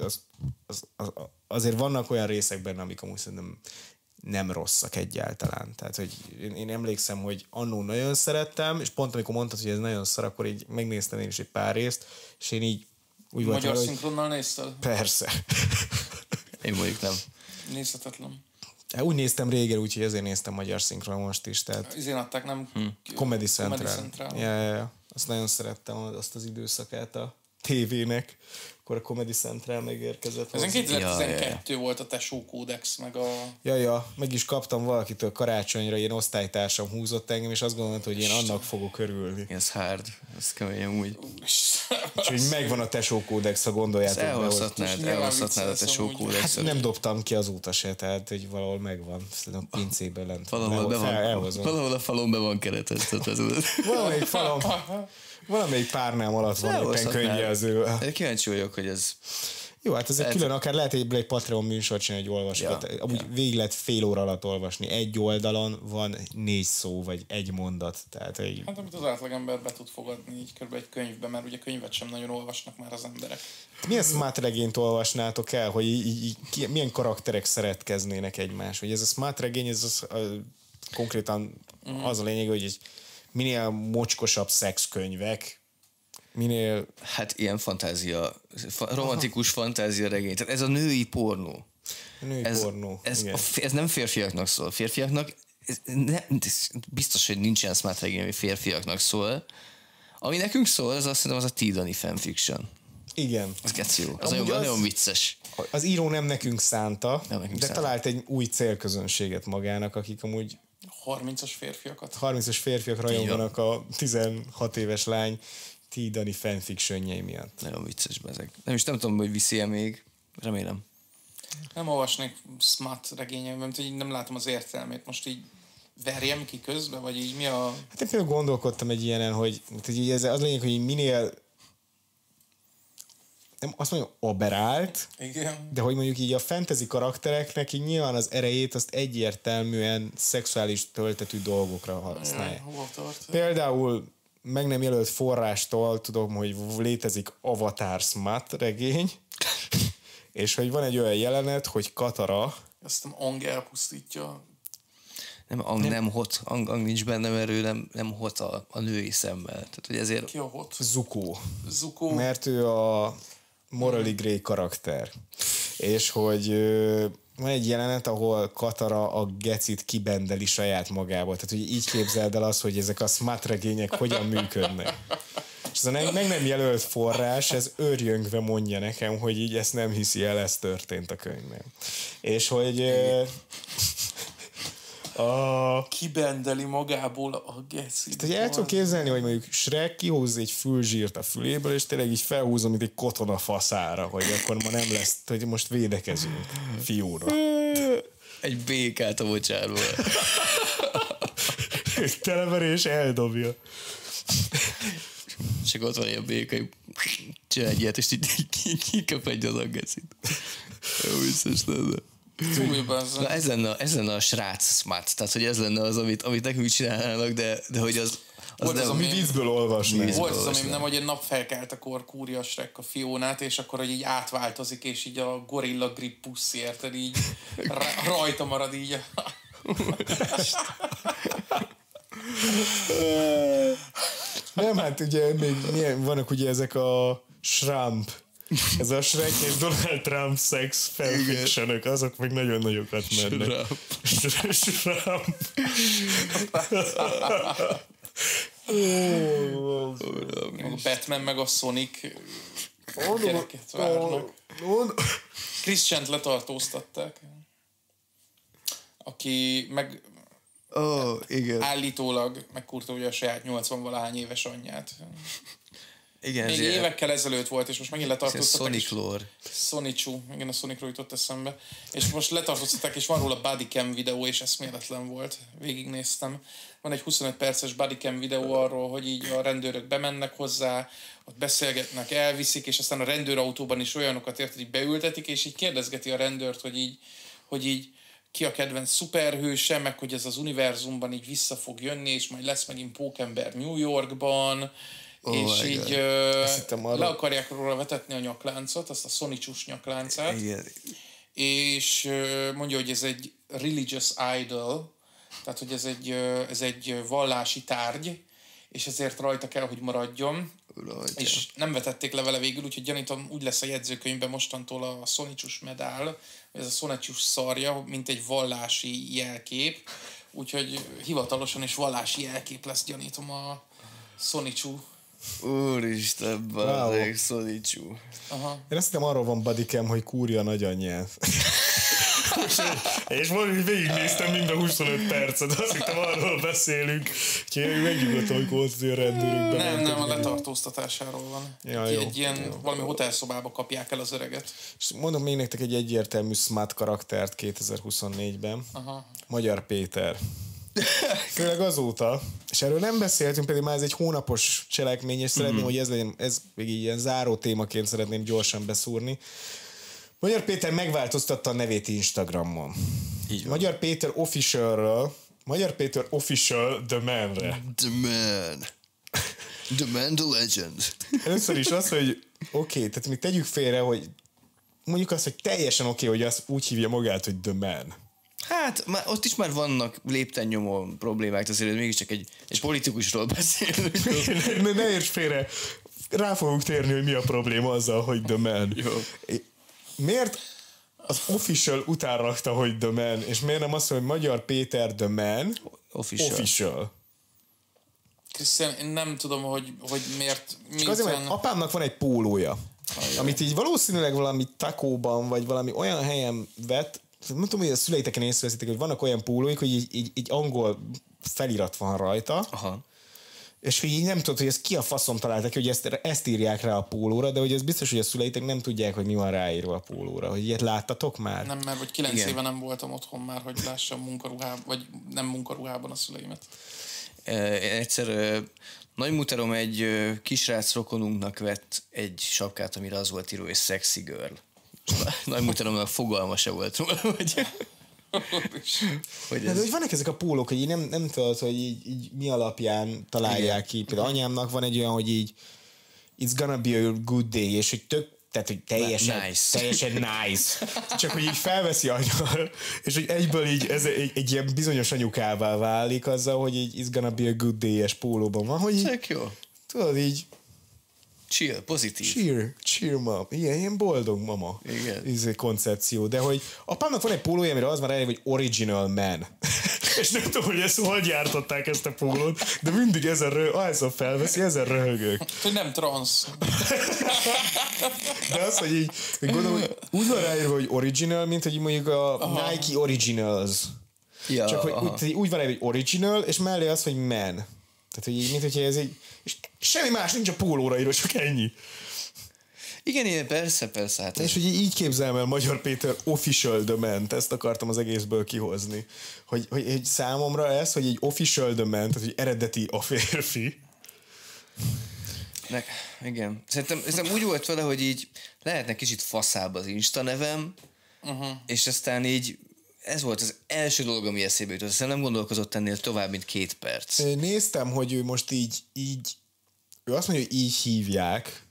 azért vannak olyan részek benne, amik amúgy szerintem nem rosszak egyáltalán. Tehát, hogy én emlékszem, hogy annó nagyon szerettem, és pont amikor mondtad, hogy ez nagyon szar, akkor így megnéztem én is egy pár részt, és én így úgy voltam, magyar szinkronnal nézted? Persze. Én mondjuk nem. Nézhetetlen. Úgy néztem régen, úgyhogy ezért néztem magyar szinkron most is. Tehát Izén adták, nem? Comedy Central. Ja. Azt nagyon szerettem, azt az időszakát a tévének. Akkor a Comedy Central megérkezett. Ezen 2012 volt a Tesó Kódex, meg a... Ja, meg is kaptam valakitől karácsonyra, ilyen osztálytársam húzott engem, és azt gondoltam, hogy én annak fogok örülni. Ez hard, ez kemény amúgy. Úgyhogy megvan a Tesó Kódex, ha gondoljátok. Elhozhatnád a Tesó Kódexet. Hát nem dobtam ki azóta se, tehát hogy valahol megvan. Szerintem a pincében lent. Valahol a falon be van kereteztetve. Valamelyik párnám alatt van éppen könyvjelző. Kíváncsi vagyok, hogy ez... Jó, hát ezek külön, akár lehet egy Patreon műsort csinálni, hogy olvasok. Amúgy végig lehet fél óra alatt olvasni. Egy oldalon van 4 szó, vagy egy mondat. Tehát, hogy... Hát amit az átlagember be tud fogadni így körülbelül egy könyvbe, mert ugye könyvet sem nagyon olvasnak már az emberek. Milyen smart regényt olvasnátok el, hogy milyen karakterek szeretkeznének egymás? Hogy ez a smart regény, ez konkrétan az a lényeg, hogy minél mocskosabb szexkönyvek, minél... Hát ilyen romantikus fantázia regény. Tehát ez a női pornó. Ez nem férfiaknak szól. Férfiaknak, biztos, hogy nincsen smart regény, ami férfiaknak szól. Ami nekünk szól, az azt hiszem, az a Tidani fanfiction. Igen. Az geci az nagyon vicces. Az író nem nekünk szánta, de talált egy új célközönséget magának, akik amúgy 30-as férfiakat. 30-as férfiak rajonganak a 16 éves lány Tidani fanfictionjei miatt. Nagyon vicces bezeg. Nem tudom, hogy viszi-e még. Remélem. Nem olvasnék smart regények, mert így nem látom az értelmét. Most így verjem ki közbe, vagy így mi a... Hát én például gondolkodtam egy ilyenen, hogy ez az lényeg, hogy minél nem azt mondjam aberált, igen. De hogy mondjuk így a fantasy karaktereknek így nyilván az erejét azt egyértelműen szexuális töltetű dolgokra használja. Például meg nem jelölt forrástól tudom, hogy létezik Avatar smart regény, és hogy van egy olyan jelenet, hogy Katara... Azt Ang elpusztítja. Nem hot. Ang nincs benne, mert ő nem hot a női szemmel. Tehát, hogy ezért... Ki a hot? Zuko. Mert ő a morally grey karakter. És hogy van egy jelenet, ahol Katara a gecit kibendeli saját magából. Tehát, hogy így képzeld el azt, hogy ezek a smart regények hogyan működnek. És ez a meg nem jelölt forrás, ez őrjöngve mondja nekem, hogy így ezt nem hiszi el, ez történt a könyvben. És hogy... Kibendeli magából a gecit. Tehát el tudom képzelni, hogy mondjuk Shrek kihúz egy fülzsírt a füléből, és tényleg így felhúzom, mint egy katona faszára, hogy akkor ma nem lesz, hogy most védekezünk fiúra. Egy békát a mocsárba. Televerés eldobja. Csak ott van ilyen béka, hogy csinál egy ilyet, és így kiköpedj az a gecit. Jó biztos lenne. Na, ez lenne a srác smart, tehát hogy ez lenne az, amit nekünk csinálnának, de hogy az nem... ami vízből olvasni. Volt az, ami nem, hogy egy nap felkeltekor kúrja a Shrek a Fionát, és akkor hogy így átváltozik, és így a Gorilla Grip Pussy, érted, így rajta marad így Nem, hát ugye még vannak ugye ezek a Shrimp, ez a Shrek és Donald Trump sex fanfictionök, azok még nagyon nagyokat mennek. Shrimp. A Batman meg a Sonic kereket várnak. Chris Chant letartóztatták, aki meg Igen. Állítólag megkurta ugye a saját 80-valahány éves anyját. Igen, Még évekkel ezelőtt volt, és most megint letartóztatták. Sonic Lore. Sonichu, igen, a Sonicról jutott eszembe. És most letartóztatták, és van róla bodycam videó, és eszméletlen volt. Végignéztem. Van egy 25 perces bodycam videó arról, hogy így a rendőrök bemennek hozzá, ott beszélgetnek, elviszik, és aztán a rendőrautóban is olyanokat ért, hogy beültetik, és így kérdezgeti a rendőrt, hogy így ki a kedvenc szuperhőse, meg hogy ez az univerzumban így vissza fog jönni, és majd lesz megint Pókember New Yorkban, és így le akarják róla vetetni a nyakláncot, azt a Sonicus nyakláncát. Igen. És mondja, hogy ez egy religious idol, tehát hogy ez egy vallási tárgy, és ezért rajta kell, hogy maradjon. És nem vetették le vele végül, úgyhogy gyanítom úgy lesz a jegyzőkönyvben mostantól a Sonicus medál, ez a Sonicus szarja, mint egy vallási jelkép, úgyhogy hivatalosan és vallási jelkép lesz, gyanítom, a Sonichu. Úristen, bazdeg, Sonichu. Én azt hiszem, arról van bodycam, hogy kúrja nagyanyját. És valahogy végignéztem mind a 25 percet, azt hittem, arról beszélünk. Úgyhogy megnyugodtam, hogy volt a rendőrükben. Nem, a letartóztatásáról van. Ja, egy ilyen valami hotelszobába kapják el az öreget. És mondom még nektek egy egyértelmű smart karaktert 2024-ben. Magyar Péter. Főleg azóta, és erről nem beszéltünk, pedig már ez egy hónapos cselekmény, és szeretném, hogy ez legyen, ez még ilyen záró témaként szeretném gyorsan beszúrni. Magyar Péter megváltoztatta a nevét Instagramon. Magyar Péter Officialről, Magyar Péter Official The Man-re. The Man. The Man, the Legend. Először is az, hogy oké, tehát még tegyük félre, hogy mondjuk azt, hogy teljesen oké, hogy azt úgy hívja magát, hogy The Man. Hát, ott is már vannak léptennyomó problémák, azért mégiscsak egy politikusról beszélünk. Ne érts félre, rá fogunk térni, hogy mi a probléma azzal, hogy The Man. Jó. Miért az Official után rakta, hogy The Man, és miért nem azt, hogy Magyar Péter The Man Official. Krisztián, én nem tudom, hogy miért... Csak azért, mert apámnak van egy pólója, amit így valószínűleg valami takóban, vagy valami olyan helyen vett, nem tudom, hogy a szüleiteken észreveszitek, hogy vannak olyan pólóik, hogy így angol felirat van rajta, és hogy így nem tudod, hogy ezt ki a faszom találtak, hogy ezt írják rá a pólóra, de hogy ez biztos, hogy a szüleitek nem tudják, hogy mi van ráírva a pólóra. Hogy ilyet láttatok már? Nem, mert vagy 9 éve nem voltam otthon már, hogy lássam munkaruhában, vagy nem munkaruhában a szüleimet. Egyszer nagymuterom egy kisrác rokonunknak vett egy sapkát, amire az volt írva, hogy Sexy Girl. Nagymuteromnak fogalma se volt róla, hogy ez... De hogy vannak ezek a pólók, hogy így nem tudod, hogy így mi alapján találják ki. Például anyámnak van egy olyan, hogy így it's gonna be a good day, és hogy tehát, hogy teljesen nice. Csak, hogy így felveszi anyal, és hogy egyből így ez egy ilyen bizonyos anyukává válik azzal, hogy így it's gonna be a good day-es pólóban van, hogy így, jó. Tudod, így chill, pozitív. Cheer mom. Ilyen boldog mama. Igen. Ez koncepció. De hogy apámnak van egy pólója, amire az van rájön, hogy original man. És nem tudom, hogy ezt hogy gyártották ezt a pólót, de mindig ahányszor felveszi, ezen röhögök. Hogy nem transz. De az, hogy így gondolom, hogy úgy van rájön, hogy original, mint hogy mondjuk a Nike Originals. Ja, csak hogy úgy van rájön, hogy original, és mellé az, hogy man. Tehát, hogy így, mint hogyha ez egy... És semmi más nincs a pólóra írva, csak ennyi. Igen, persze. Hát és hogy így képzelem el Magyar Péter Official The Man-t, ezt akartam az egészből kihozni. Hogy számomra ez, hogy egy Official The Man, tehát hogy eredeti a férfi. Igen. Szerintem úgy volt vele, hogy így lehetne kicsit faszább az Insta nevem, és aztán így ez volt az első dolog, ami eszébe jutott. Aztán nem gondolkozott ennél tovább, mint 2 perc. Néztem, hogy ő most így ő azt mondja, hogy így hívják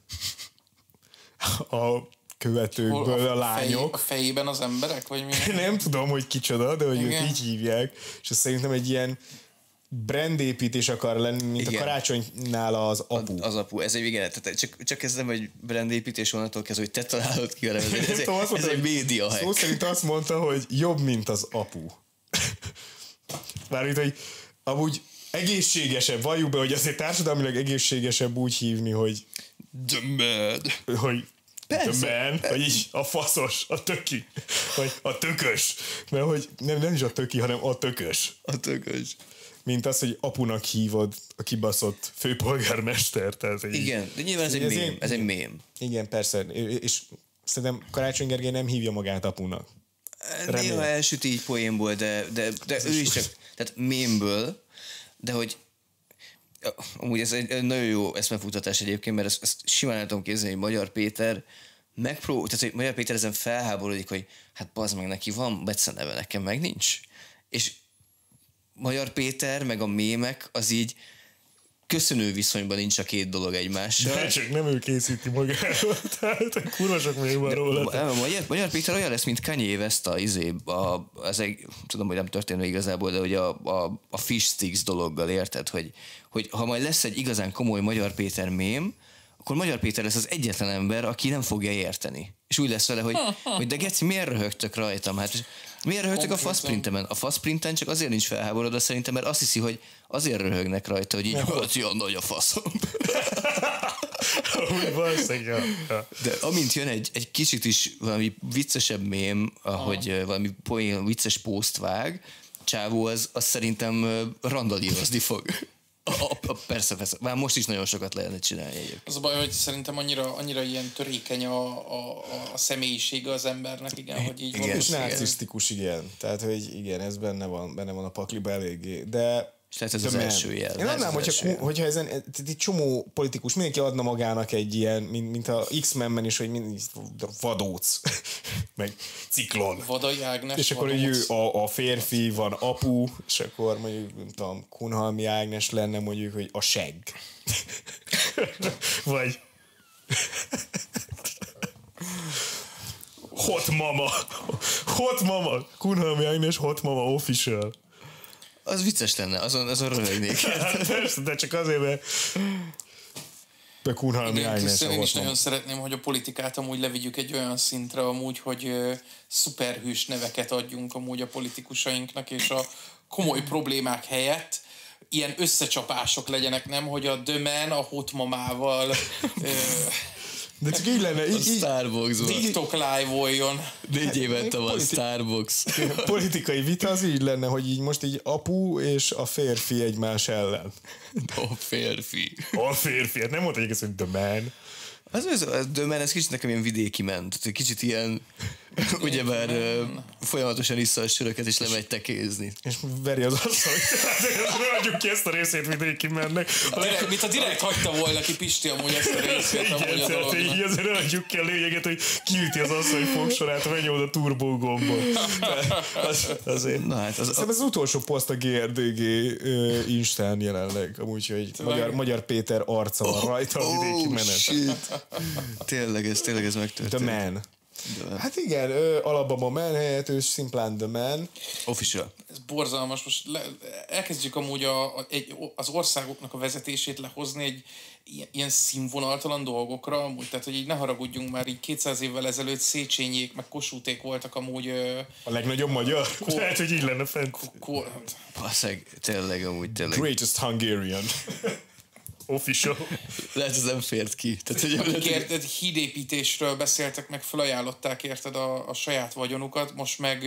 a követőkből a lányok. A fejében az emberek, vagy mi? Nem tudom, hogy kicsoda, de hogy ők így hívják. És azt szerintem egy ilyen brandépítés akar lenni, mint a Karácsonynál az apu. Az apu, ez egy igen, csak ez nem egy brandépítés onnantól kezdve, hogy te találod ki a nevedet. Ez egy média hack. Szó szerint azt mondta, hogy jobb, mint az apu. Mármint, hogy amúgy egészségesebb, valljuk be, hogy azért társadalmilag egészségesebb úgy hívni, hogy The Man. Hogy Persze. Vagy így a faszos, a töki, vagy a tökös. Mert hogy nem is a töki, hanem a tökös. A tökös. Mint az, hogy apunak hívod a kibaszott főpolgármester. Igen, de nyilván ez egy mém. Igen, persze. És szerintem Karácsony Gergely nem hívja magát apunak. Néha elsüti így poénból, de ő is csak, tehát mémből, de hogy amúgy ez egy nagyon jó eszmefutatás egyébként, mert ezt simán el tudom képzelni, hogy Magyar Péter tehát hogy Magyar Péter ezen felháborodik, hogy hát bazd meg, neki van beceneve, nekem meg nincs. És Magyar Péter meg a mémek az így köszönő viszonyban nincs a két dolog egymással. De csak nem ő készíti magáról, tehát kurva sok még van róla. Magyar Péter olyan lesz, mint Kanye West tudom, hogy nem történt igazából, de hogy a Fish Sticks dologgal, érted, hogy ha majd lesz egy igazán komoly Magyar Péter mém, akkor Magyar Péter lesz az egyetlen ember, aki nem fogja érteni. És úgy lesz vele, hogy de geci, miért röhögtök rajtam? Hát miért röhögtök a faszprintemen? A faszprinten csak azért nincs felháborodva szerintem, mert azt hiszi, hogy azért röhögnek rajta, hogy így volt olyan nagy a faszom. De amint jön egy kicsit is valami viccesebb mém, ahogy valami vicces pószt vág, csávó az szerintem randalírozni fog. Persze, már most is nagyon sokat lehetne csinálni egyébként. Az a baj, hogy szerintem annyira ilyen törékeny a személyisége az embernek, igen, hogy így igen, és narcisztikus, igen. Tehát, hogy igen, ez benne van a pakliba eléggé. De és tehát ez az első jel. Én adnám, hogyha ezen egy csomó politikus, mindenki adna magának egy ilyen, mint a X-Men-ben is, hogy vadóc, meg ciklon. Vadai Ágnes, és akkor ő a férfi, van apu, és akkor mondjuk, nem tudom, Kunhalmi Ágnes lenne mondjuk, hogy a segg. Vagy Hot mama, Kunhalmi Ágnes Hot mama official. Az vicces lenne, azon röhögnék. Persze, de csak azért, mert Kunhalmi Ágnes. Én is nagyon szeretném, hogy a politikát amúgy levigyük egy olyan szintre amúgy, hogy szuperhős neveket adjunk amúgy a politikusainknak, és a komoly problémák helyett ilyen összecsapások legyenek, nem? Hogy a The Man a Hot mamával de csak így lenne. A Starbucksban. TikTok live-oljon. 4 évente van Starbucks. Politikai vita az így lenne, hogy így most így apu és a férfi egymás ellen. A férfi. Hát nem mondta egyébként, hogy The Man. Az The Man, ez kicsit nekem ilyen vidéki ment. Kicsit ilyen, ugyebár folyamatosan issza a söröket, és lemegy tekézni. És veri az asszonyt. Ne adjuk ki ezt a részét vidéki mennek. Mint a direkt hagyta volna ki Pisti amúgy ezt a részét. Igen, tehát így azért ne adjuk ki a lényeget, hogy kiüti az asszony fogsorát, menj oda turbó gombot. Azért. Na hát ez az utolsó poszt a GRDG Instán jelenleg. Amúgy, hogy Magyar Péter arca van rajta a vidéki menet. Tényleg ez megtörtént. The Man. Hát igen, Alabama Man helyett, ő szimplán The Man. Official. Ez borzalmas. Most elkezdjük amúgy az országoknak a vezetését lehozni egy ilyen színvonaltalan dolgokra, amúgy, tehát hogy így ne haragudjunk, már így 200 évvel ezelőtt Széchenyék meg Kossuthték voltak amúgy... a legnagyobb magyar? Lehet, hogy így lenne fent. Baszeg, tényleg. Greatest Hungarian. Official. Lehet, ez nem fért ki. Érted, hídépítésről beszéltek, meg felajánlották, érted, a saját vagyonukat, most meg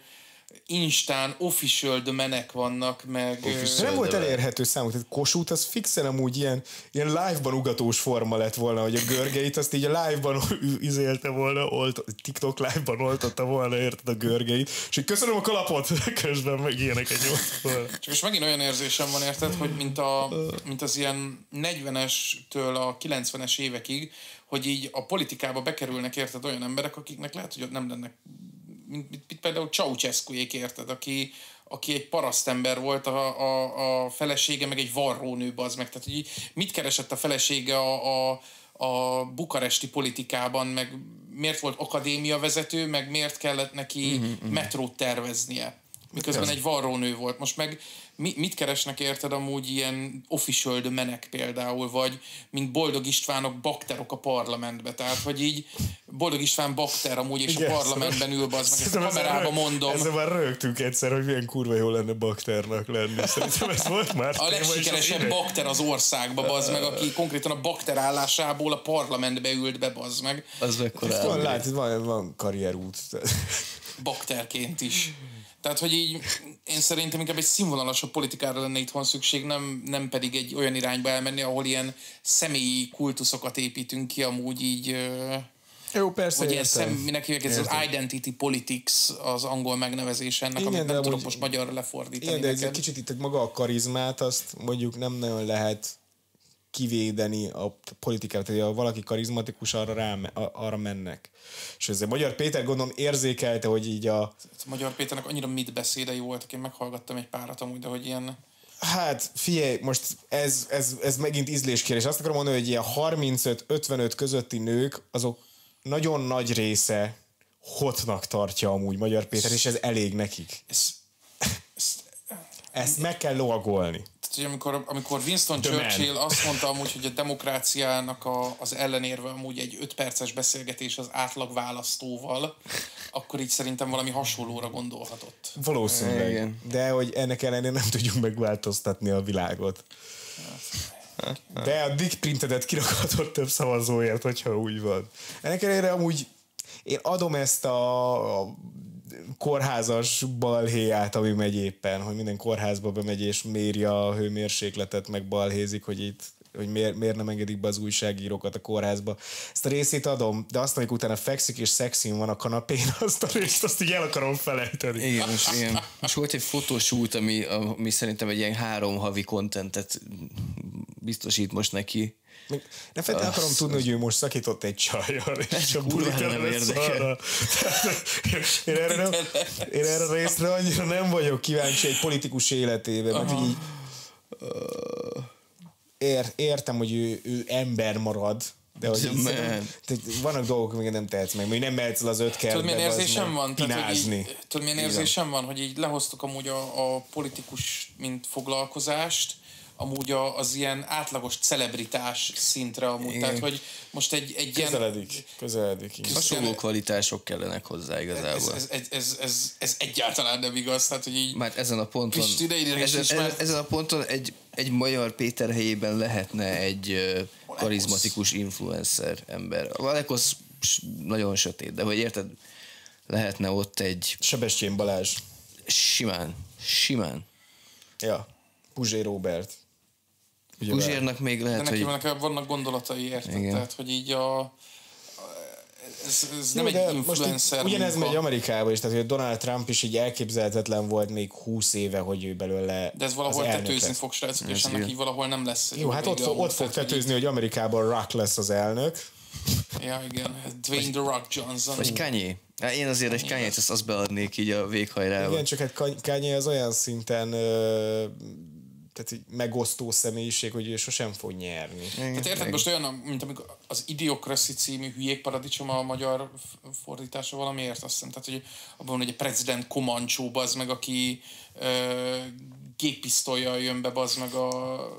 Instán official The Men-ek vannak, meg... Nem volt elérhető számuk, tehát Kossuth az fixen amúgy ilyen live-ban ugatós forma lett volna, hogy a Görgeit azt így a live-ban izélte volna, TikTok live-ban oltotta volna, érted, a Görgeit, és így köszönöm a kalapot, közben meg ilyeneket nyomta. Csak most megint olyan érzésem van, érted, hogy mint az ilyen 40-estől a 90-es évekig, hogy így a politikába bekerülnek, érted, olyan emberek, akiknek lehet, hogy nem lennek, mint például Ceausescuék, érted, aki egy parasztember volt, a felesége meg egy varrónő, bazd meg. Tehát, hogy mit keresett a felesége a bukaresti politikában, meg miért volt akadémiavezető, meg miért kellett neki metrót terveznie. miközben egy varrónő volt. Most meg mit keresnek érted amúgy ilyen official menek például, vagy mint Boldog Istvánok bakterok a parlamentbe, tehát hogy így Boldog István bakter amúgy, és igen, a parlamentben ül, bazd meg, ezt a kamerába mondom. Ezzel már rögtünk egyszer, hogy milyen kurva jó lenne bakternak lenni. Szerintem ez volt már. A legsikeresebb bakter az országba, bazd meg, aki konkrétan a bakter állásából a parlamentbe ült be, bazd meg. Az mekkora. Látod, van karrierút. Bakterként is. Tehát, hogy így én szerintem inkább egy színvonalasabb politikára lenne itthon szükség, nem pedig egy olyan irányba elmenni, ahol ilyen személyi kultuszokat építünk ki, amúgy így... Jó, persze, hogy minek hívják, ez az identity politics az angol megnevezés ennek, igen, amit nem tudok most magyarra lefordítani. Igen, de ez egy kicsit itt maga a karizmát, azt mondjuk nem nagyon lehet kivédeni a politikát, hogy ha valaki karizmatikus, arra mennek. És ezzel Magyar Péter gondolom érzékelte, hogy így a Magyar Péternek annyira mit beszédei voltak, én meghallgattam egy párat amúgy, de hogy ilyen... Hát figyelj, most ez megint ízléskérés. Azt akarom mondani, hogy ilyen 35-55 közötti nők, azok nagyon nagy része hotnak tartja amúgy Magyar Péter, és ez elég nekik. Ezt meg kell lovagolni. Amikor Winston Churchill azt mondta amúgy, hogy a demokráciának az ellenérve amúgy egy 5 perces beszélgetés az átlag választóval, akkor így szerintem valami hasonlóra gondolhatott. Valószínűleg. Igen. De hogy ennek ellenére nem tudjuk megváltoztatni a világot. De a Dick Printedet kirakhatott több szavazóért, hogyha úgy van. Ennek ellenére amúgy én adom ezt a kórházas balhéját, ami megy éppen, hogy minden kórházba bemegy és méri a hőmérsékletet, meg balhézik, hogy miért nem engedik be az újságírókat a kórházba. Ezt a részét adom, de azt, amikor utána fekszik és szexin van a kanapén, azt a részt azt így el akarom felejteni. Igen, most volt egy fotoshoot, ami szerintem egy ilyen 3 havi kontentet biztosít most neki. Nem feltétlenül akarom tudni, hogy ő most szakított egy csajjal, és a bulika nem érdekel. Én erre a részre annyira nem vagyok kíváncsi egy politikus életében, mert így értem, hogy ő ember marad, de hogy vannak dolgok, amiket nem tehetsz meg, hogy nem mehetsz el az 5 kertbe, tudod, milyen érzésem van? Tudod, milyen érzésem van, hogy így lehoztuk amúgy a politikus, mint foglalkozást, amúgy az ilyen átlagos celebritás szintre amúgy, igen. Tehát hogy most egy közeledik. Hasonló kvalitások kellenek hozzá igazából. Ez egyáltalán nem igaz, tehát hogy így... Már ezen a ponton, ezen a ponton egy Magyar Péter helyében lehetne egy karizmatikus influencer ember. A Alekosz nagyon sötét, de hogy érted, lehetne ott egy... Sebestyén Balázs. Simán. Ja, Puzsé Róbert. Puzsérnak még lehet, de neki vannak gondolatai, érted? Igen. Tehát, hogy így ez nem egy influencer. Ugyanez megy Amerikába is, tehát hogy Donald Trump is így elképzelhetetlen volt még 20 éve, hogy ő belőle. De ez valahol tetőzni fog, srácok, és ennek így valahol nem lesz. Jó, hát ott fog tetőzni, hogy Amerikában Rock lesz az elnök. Ja, igen. Dwayne The Rock Johnson. Vagy Kanye. Én azért egy Kanye-t azt beadnék így a véghajrába. Igen, csak hát Kanye az olyan szinten tehát megosztó személyiség, hogy ő sosem fog nyerni. Tehát érted, most olyan, mint amikor az Idiocracy című Hülyék paradicsom a magyar fordítása valamiért, azt hiszem. Tehát, hogy abban van egy President Comancho, bazd meg, aki géppisztollyal jön be, bazd meg a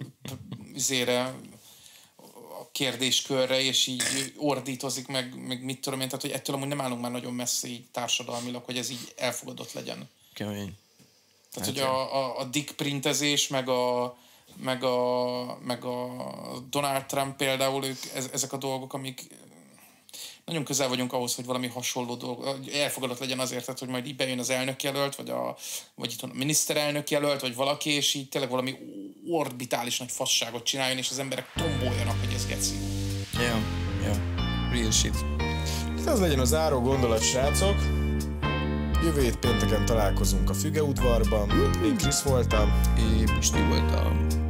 kérdéskörre, és így ordítozik, meg mit tudom én, tehát, hogy ettől amúgy nem állunk már nagyon messze így társadalmilag, hogy ez így elfogadott legyen. Kemény. Tehát, hogy a Dick Printezés, meg a Donald Trump például, ezek a dolgok, amik nagyon közel vagyunk ahhoz, hogy valami hasonló dolog elfogadott legyen azért, tehát, hogy majd így bejön az elnökjelölt, vagy itt a miniszterelnök jelölt, vagy valaki, és így tényleg valami orbitális nagy fasságot csináljon, és az emberek tomboljanak, hogy ez geci. Yeah. Real shit. Ez legyen a záró gondolat, srácok. Jövő hét pénteken találkozunk a Fügeudvarban. Én Krisz voltam. Én Pisti voltam.